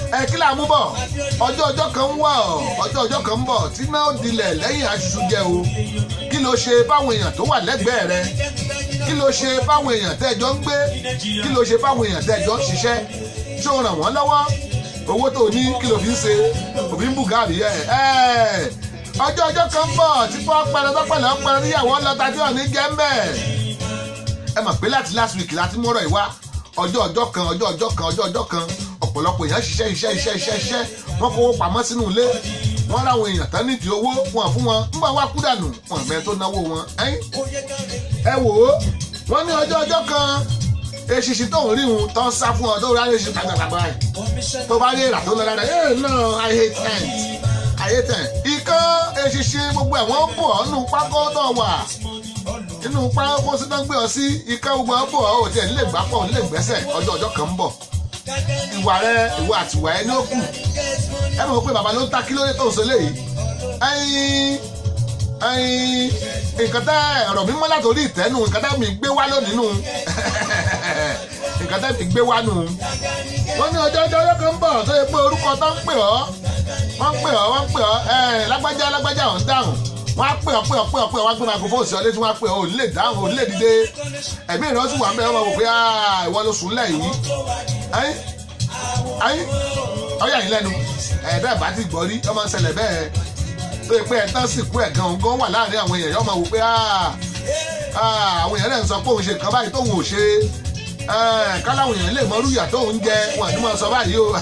ẹ kí là ń mú bọ̀ ọjọ́ ọjọ́ kan ń wà ọ́ ọjọ́ ọjọ́ kan ń bọ̀ tí náà dilẹ̀ lẹ́yìn aṣojú jẹ́ o kí ló ṣe fáwọn èèyàn tó wà lẹ́gbẹ̀ẹ́ rẹ kí ló ṣe fáwọn èèyàn tẹ́jọ́ ń gbé kí ló ṣe fáwọn èèyàn tẹ́jọ́ ń ṣiṣẹ́ ṣé o ràn wọ́n lọ́wọ́ owó tó ní kí ló fi ń ṣe òfin bùgárì ẹ̀ ẹ̀ ọjọ́ ọjọ́ kan ń bọ̀ tí fọ́ pẹrẹ tọ́pẹ̀lẹ̀ ọpẹrẹ níyàwó ọlọ́ta tí ò ní jẹ́ ń bẹ̀ ẹ mọ̀ pé láti last week láti mọ́rọ̀ ìwá ọjọ́ ọjọ́ kan ọjọ́ ọjọ́ kan ọjọ́ ọjọ́ kan ọ̀pọ̀lọpọ̀ èèyàn ṣiṣẹ́ iṣẹ́ iṣẹ́ iṣẹ́ iṣẹ́ wọ́n kówó pamọ́ sínú ilé wọ́n ráwọn èèyàn tán nídìí owó wọn fún wọn ń bá wá kú dànù wọn mẹ́ tó náwó wọn ẹ wò ó wọ́n ní ọjọ́ ọjọ́ kan eṣiṣi tó ń rí wọn tó ń sá fún ọ tó rárá eṣiṣi gbàgbàgbà ẹ̀ tó bá rí èrà tó lọ dáadáa ẹ̀ náà I hate ant I hate ant ikán eṣiṣi gbogbo ẹ̀ wọ́n bọ̀ ọ́ nù pákó tó wà inú pákó sí tó ń gbé ọ sí ikán gbogbo ẹ̀ bọ̀ ọ́ òtí ẹ̀ nílé gbà pọ̀ nílé gbẹ́sẹ̀ ọjọ́ ọjọ́ kan ń bọ̀ ìwà rẹ ìwà àtiwà ẹ ní ó kù ẹ mọ̀ pé bàbá ló ń ta kí lóde tó ń sọ léyìí ẹyin ẹyin nǹkan tẹ ọ̀rọ̀ mi mọ́ látòrí ìtẹ́nu nǹkan tẹ mi gbé wá lónìí nù nǹkan tẹ mi gbé wá nù wọ́n ní ọjọ́ ọjọ́ kan ń bọ̀ tó yẹ pé orúkọ tó ń pè ọ́ wọ́n ń pè ọ́ wọ́n ń pè ọ́ ẹ lágbájá lágbájá ọ̀ ń dáhùn wọ́n á pè ọ́ pè ọ́ pè ọ́ pè ọ́ wọ́n á gbé microphone sí ọ létí wọ́n á pè ọ́ ò lè dáhùn ò lè dìde ẹ̀mí ìrọ́sùn wà mẹ́rin wọ́n wò pé ìwọ ló sùn lẹ̀ yìí ayé ayé ọyà yìí lẹ́nu ẹ̀ẹ́dẹ́ bá ti gbọ́ rí ọmọ ṣẹlẹ̀ bẹ́ẹ̀ tó yẹ pé ẹ̀tàn sì kú ẹ̀gàn òun wà láàrin àwọn èèyàn ọmọ wò pé àwọn èèyàn rẹ̀ ń sọ pé òun ṣe nǹkan báyìí tóun ò ṣe káláwọn èèyàn lè mọ rúyà tóun jẹ wọn àti mọ sọ báyìí o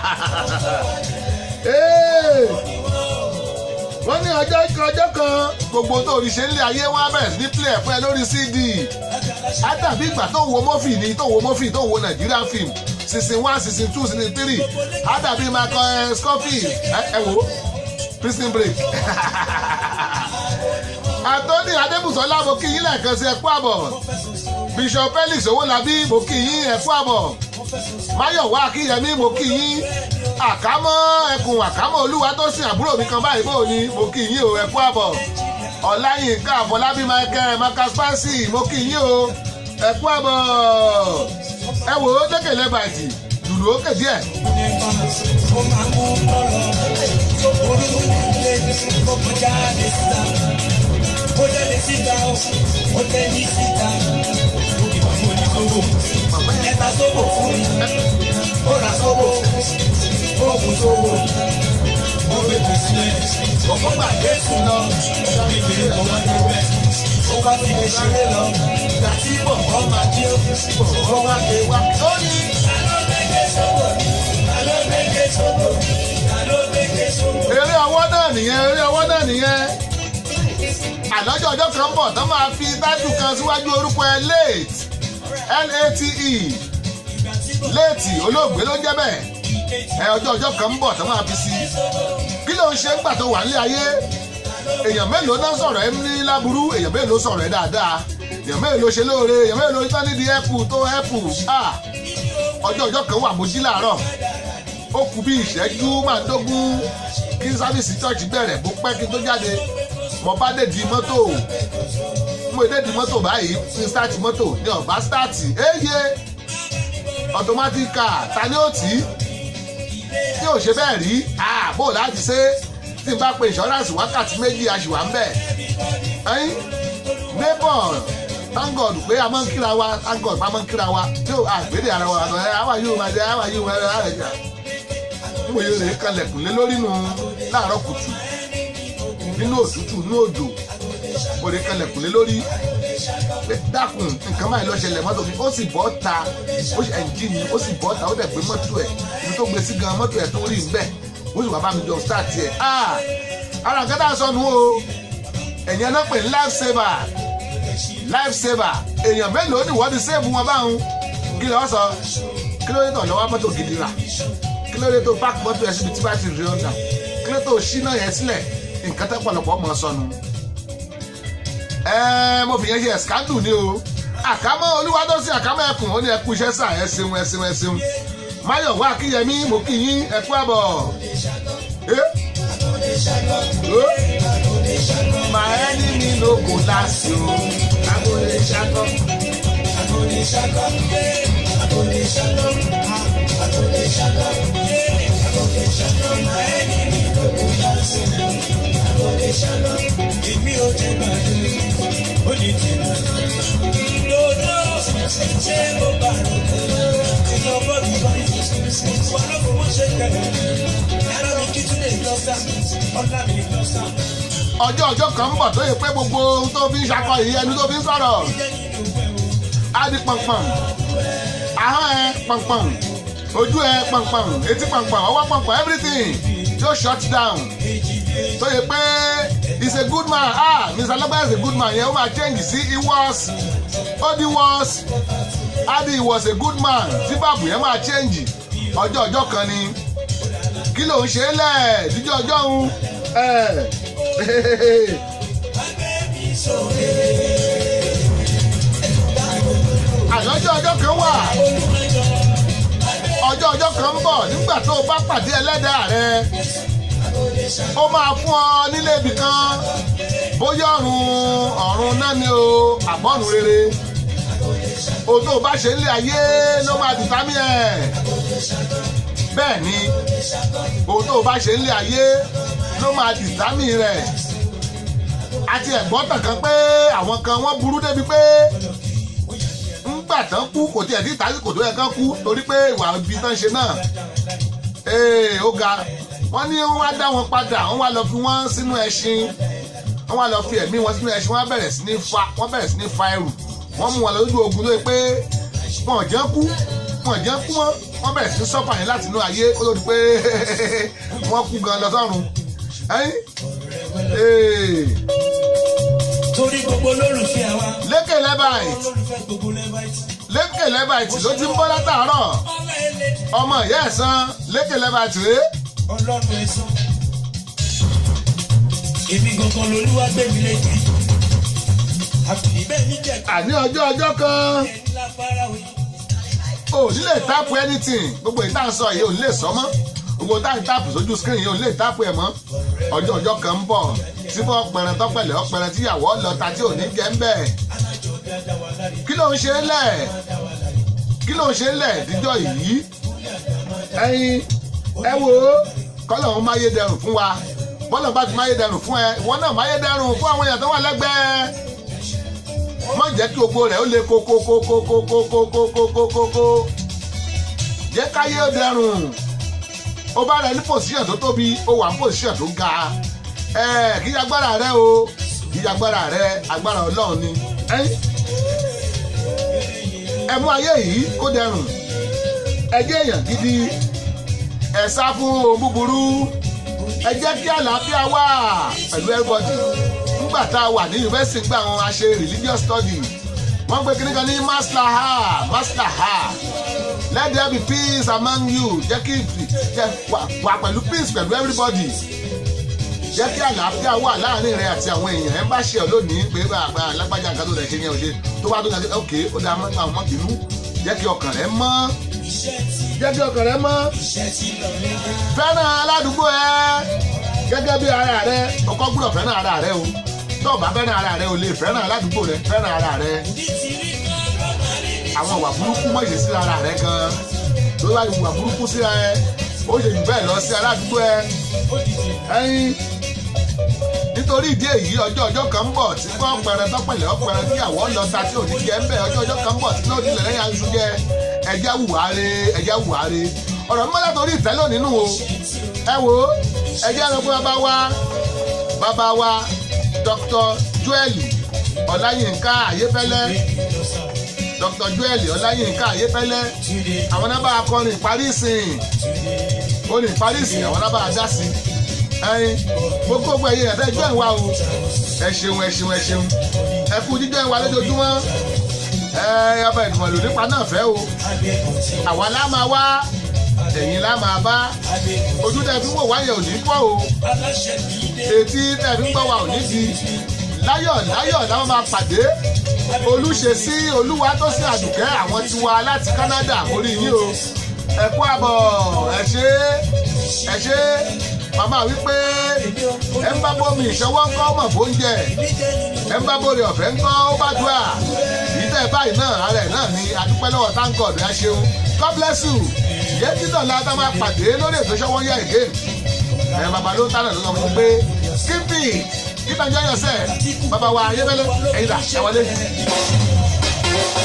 wọ́n ní ọjọ́ ọjọ́ kan gbogbo tó rí ṣe ń lé ayé wọn á bẹ̀rẹ̀ sí ní play ẹ̀fọ́ ẹ lórí C D á dàbí ìgbà tó ń wo mọ́fì ni tó ń wo mọ́fì tó ń wo Nigerian film season one season two season three á dàbí Michael Scofield ẹ wò Prison Break Anthony Adébùsọ́lá mo kí yín lẹ́ẹ̀kan sí ẹ̀kú àbọ̀ Bishop Felix Owólabí mo kí yín ẹ̀kú àbọ̀ Máyọ̀wá Akínyẹmí mo kí yín àkámọ́ ẹkùn àkámọ́ olúwa tó sìn àbúrò mi kan báyìí bò ní mo kí yín o ẹ̀kú àbọ̀ Ọláyínká Àfọlábí Michael Marcus Fancy mo kí yín o ẹ̀kú àbọ̀ ẹ wò ó dékèlé bàtì dùdú ó kèdí ẹ̀. Ọ̀pọ̀ gbàgbé sùn lọ, ìbéèrè ọmọ níbẹ̀, ó bá fi lè ṣeré lọ, ìgbà tí bọ̀bọ̀ máa jí ó, bọ̀bọ̀ wá gbé wá. Ó ní alóbẹ́gẹ́ sọ́wọ́ mi, alóbẹ́gẹ́ sọ́wọ́ mi, alóbẹ́gẹ́ sọ́wọ́ mi. Eré ọwọ́ náà nìyẹn, eré ọwọ́ náà nìyẹn. Àlọ́jọ́ ọjọ́ kan bọ̀ tán máa fi tájú kan síwájú orúkọ ẹ late L A T E late olóògbé ló ń jẹ́ bẹ́ẹ̀. Ẹ ọjọ́ ọjọ́ kan ń bọ̀ tán máa fi sí i. Kí ló ń ṣe ń gbà tó wà nílé ayé? Èèyàn mélòó náà sọ̀rọ̀ ẹ ní láburú, èèyàn mélòó sọ̀rọ̀ ẹ dáadáa, èèyàn mélòó ṣe lóore, èèyàn mélòó tán nídìí ẹ̀pù tó ẹ̀pù. Ọjọ́ ọjọ́ kan wà mo jí láàárọ̀, ó kù bí ìṣẹ́jú márùndógún kí sáfìsì chọ́ọ̀chì bẹ̀rẹ̀ bó pẹ́ kí n tó jáde. Mo bá dèdí mọ́tò, mo dèdí mọ́tò báyìí ní stáàtì mọ́tò ní ọ̀bá stáàtì, éye automatic car ta ni ó tì í? Tí ò ṣe bẹ́ẹ̀ rí ààbò láti ṣe tí n bá pe insurance wákàtí méjì aṣìwà ń bẹ̀. ẹyin neighbor thank God pé a máa ń kíra wa thank God a máa ń kíra wa tí ó àgbédè ara wa àtọ̀ ẹ̀ àwa yóò máa jẹ àwa yóò máa jẹ àwa jà. Mo yẹ lè kalẹ̀kùn lé lórí nu láàárọ̀ kùtù nínú òtútù nínú òjò mo lè kalẹ̀kùn lé lórí dákun nǹkan máa lọ ṣẹlẹ̀ mọ́tò mi ó sì bọ́ ta ó sì ẹ̀ǹjìnì ó sì bọ́ ta ó dẹ̀ gbé mọ́tò ẹ̀ ibi tó gbé sí gan mọ́tò ẹ̀ tó rí ń bẹ̀ ó sì wá bá mi jọ start ẹ̀ ara nǹkan tá a sọnù o ẹ̀yìn ẹ̀nà pè ní life saver life saver èèyàn mélòó ni wọ́n ti save wọn báwọn kí ló sọ kí ló dé tó lọ́wọ́ mọ́tò gidi rà kí ló dé tó park mọ́tò ẹ̀ síbi tí bá ti rí ọ̀dà kí ló tó ṣí náà yẹn sílẹ̀ nǹkan tẹ́ pọ̀lọpọ̀ mọ̀ sọnù. Ẹ mo fi yẹn ṣe ẹ̀sìkándù ni o àkámọ́ olúwadọ́sí àkámọ́ ẹkùn ó ní ẹkú iṣẹ́ sà ẹ ṣeun ẹ ṣeun ẹ ṣeun Máyọ̀wá Akínyẹmí mo kí yín ẹkú àbọ̀. My enemy no go last o agolo ṣakọ agolo ṣakọ agolo ṣakọ agolo ṣakọ. Èmi ò jẹ́ gbàgbé, ó ní tèmi. Lọ́dọ̀ ṣé ó bá rò pé ìyọ̀ bọ́ọ̀lù báyìí wà lọ́kọ̀ wọ́n ṣe kẹ̀lẹ́. Ẹ̀rọ mi kí tún lè lọ sá, ọ̀la mi lọ sá. ọjọ́ ọjọ́ kan ń bọ̀ tó yẹ pé gbogbo ohun tó fi ń ṣakọ yìí ẹnu tó fi ń sọ̀rọ̀ á di pọ̀npọ̀n ahọ́n ẹ pọ̀npọ̀n ojú ẹ pọ̀npọ̀n etí pọ̀npọ̀n ọwọ́ pọ̀npọ̀n everything just shut down tó yẹ pé he's a good man ah Mister Lagbaja is a good man yẹn ó máa change sí he was odi was adi he was a good man tí bàbù yẹn máa change ọjọ́ ọjọ́ kan ni kí ló ń ṣe é lẹ̀ díjọ́ ọjọ́ òun àyájọ́ ọjọ́ kan wà ọjọ́ ọjọ́ kan ń bọ̀ nígbà tó o bá pàdé ẹlẹ́dàá rẹ ó máa fún ọ nílé ibì kan bóyá ọ̀run ọ̀run náà ni o àbọ̀run rere ohun tó o bá ṣe nílé ayé ló máa dìtámì ẹ̀ bẹ́ẹ̀ ni ohun tó o bá ṣe nílé ayé ló máa dìtámì rẹ̀ àti ẹ̀gbọ́n tàn kan pé àwọn kan wọ́n burú débi pé ńgbà tán kú kò tiẹ̀ tí ìtàsíkò tó yẹ kán kú torí pé ìwà ibi tán ṣe náà ee ó ga wọ́n ní wọ́n wá dá wọn padà wọ́n wá lọ fi wọ́n sínú ẹṣin wọ́n wá lọ fi ẹ̀mí wọn sínú ẹṣin wọ́n bẹ̀rẹ̀ sí ní fa wọ́n bẹ̀rẹ̀ sí ní fa ẹrù wọ́n mú wọn lọ lójú ogun lóye pé wọn ò jẹ́ kú wọn ò jẹ́ kú wọn wọ́n bẹ̀rẹ̀ sí ní sọ́fà yẹn láti inú ayé kó ló di pé wọ́n kú gan lọ sọ́run torí gbogbo olólùfẹ́ àwa. lékè lẹ́bàìtì lékè lẹ́bàìtì ló ti ń bọ́ látàárọ̀ ọmọ ìyá ẹ̀sán lékè lẹ́bàìtì rèé. ọlọ́run ẹ̀sán èmi gangan lolúwa gbé mi léde àbùdí bẹ́ẹ̀ ní jẹ́. àní ọjọ́ ọjọ́ kan ò ní lè táàpù anything gbogbo ìta ń sọ yìí ò ní lè sọ mọ́ gbogbo táà ń táàpù sójú screen yìí ò ní lè táàpù ẹ̀ mọ́ ọjọ́ ọjọ́ kan ń bọ̀ tí wọ́n pẹ̀rẹ̀ tọ́pẹ̀lẹ̀ ọ̀pẹ̀rẹ̀ tíyàwó lọ́ta tí ò ní jẹ́ ń bẹ̀. kí ló ń ṣe é lẹ̀ kí ló ń ṣe é lẹ̀ díjọ́ yìí ẹ̀yin ẹ wo kọ́lọ̀ ń máyédẹrùn fún wa bọ́lọ̀ bá ti máyédẹrùn fún ẹ ìwọ náà máyédẹrùn fún àwọn èèyàn tó wà lẹ́gbẹ̀ẹ́ má jẹ́ kí gbogbo rẹ̀ ó le kókókókókókókókókókókó jẹ́ káyé dẹrùn ó bá rẹ ní pòsíṣàn tó tóbi ó wà ní pòsíṣàn tó ga ẹ kí agbára rẹ o kí agbára rẹ agbára Ọlọ́run ni ẹ mú ayé yìí kó dẹrùn ẹ jẹ́ èèyàn gidi ẹ sá fún ohun búburú ẹ jẹ́ kí àlàáfíà wà pẹ̀lú everybody nígbà tá a wà ní yunifásitì gbà wọn a ṣe religious study wọ́n gbé kíní kan ní maslaha maslaha let there be peace among you jẹ́ kí wà pẹ̀lú peace pẹ̀lú everybody jẹ́ kí àlàáfíà wà láàrin rẹ àti àwọn èèyàn ẹ bá ṣe ọ lónìí pé bàbá alágbájá nǹkan tó rẹ̀ ṣe yẹn ò ṣe tó bá tó yẹ ok ó dáa mọ́ àwọn ọmọbìnú jẹ́ kí ọkàn rẹ mọ́ jẹ́ kí ọkàn rẹ mọ́ fẹ́ràn aládùúgbò ẹ gẹ́gẹ́ bí ara rẹ ọkọ gbọ́dọ̀ fẹ́ràn ara rẹ o tó o bá fẹ́ràn ara rẹ o lè fẹ́ràn aládùúgbò rẹ fẹ́ràn ara rẹ àwọn ìwà burúkú mọ̀ ìṣesí ara rẹ gan tó bá ìwà burúkú síra ẹ ó ṣe jù bẹ́ẹ̀ lọ sí aládùúgbò ẹ ẹyin nítorí ìdí èyí ọjọ́ ọjọ́ kan ń bọ̀ tí wọ́n pẹrẹ tọ́pẹ̀lẹ̀ ọ̀pẹ̀rẹ̀ tí àwọ̀ lọ ta tí ò ní jẹ́ ń bẹ̀ ọjọ́ ọjọ́ kan ń bọ̀ tí náà nílẹ̀ lẹ́yìn aṣọ jẹ́ ẹja wùwáre ẹja wùwáre ọ̀rọ̀ mọ́lá torí ìtẹ́lẹ̀ nínú o ẹ wo ẹjẹ́ ẹ̀rọ pé bàbá wa bàbá wa Doctor Joel Ọláyínká Ayéfẹ́lẹ́ Doctor Joel Ọláyínká Ayéfẹ́lẹ́ àwọn náà bá akọrin ìparí ìsìn orin ìparí ìsìn àwọn náà bá a dá sí ẹyin gbogbo gbogbo ẹyẹ ẹ̀fẹ́ jọ ìwà o ẹ ṣeun ẹ ṣeun ẹ ṣeun ẹ kú jíjọ ìwà lójoojúmọ́ ẹ ọba ìdùnnú lò nípa náà fẹ́ o àwa lá máa wá ẹ̀yin lá máa bá ojú tẹ̀ fi wò wáyé ò ní pọ̀ o etí tẹ̀ fi ń gbọ́ wa ò ní di láyọ̀ láyọ̀ láwọn máa pàdé Olúṣesí Olúwatósìn Àdùkẹ́ àwọn tiwa láti Canada orí yín o ẹ kú àbọ̀ ẹ ṣé ẹ ṣé màmá wípé ẹ ń bá bómi ìṣọwọ́ ń kọ́ mọ̀ bóúnjẹ ẹ ń bá bóre ọ̀fẹ́ ń kọ́ ó bá dùà ìtẹ́ báyìí náà ara ẹ̀ náà ni adúpẹ́ lọ́wọ́ thank God ẹ ṣeun God bless you yé títọ̀ la tá máa pàdé lórí ètò Ṣọ́wọ́nyá èké ẹ̀ bàbá ló ń tánà ló sọ fún mi pé keep it keep enjoy yourself bàbá wa ayébẹ́lẹ́ ẹ̀yin dà ẹ̀ wọlé.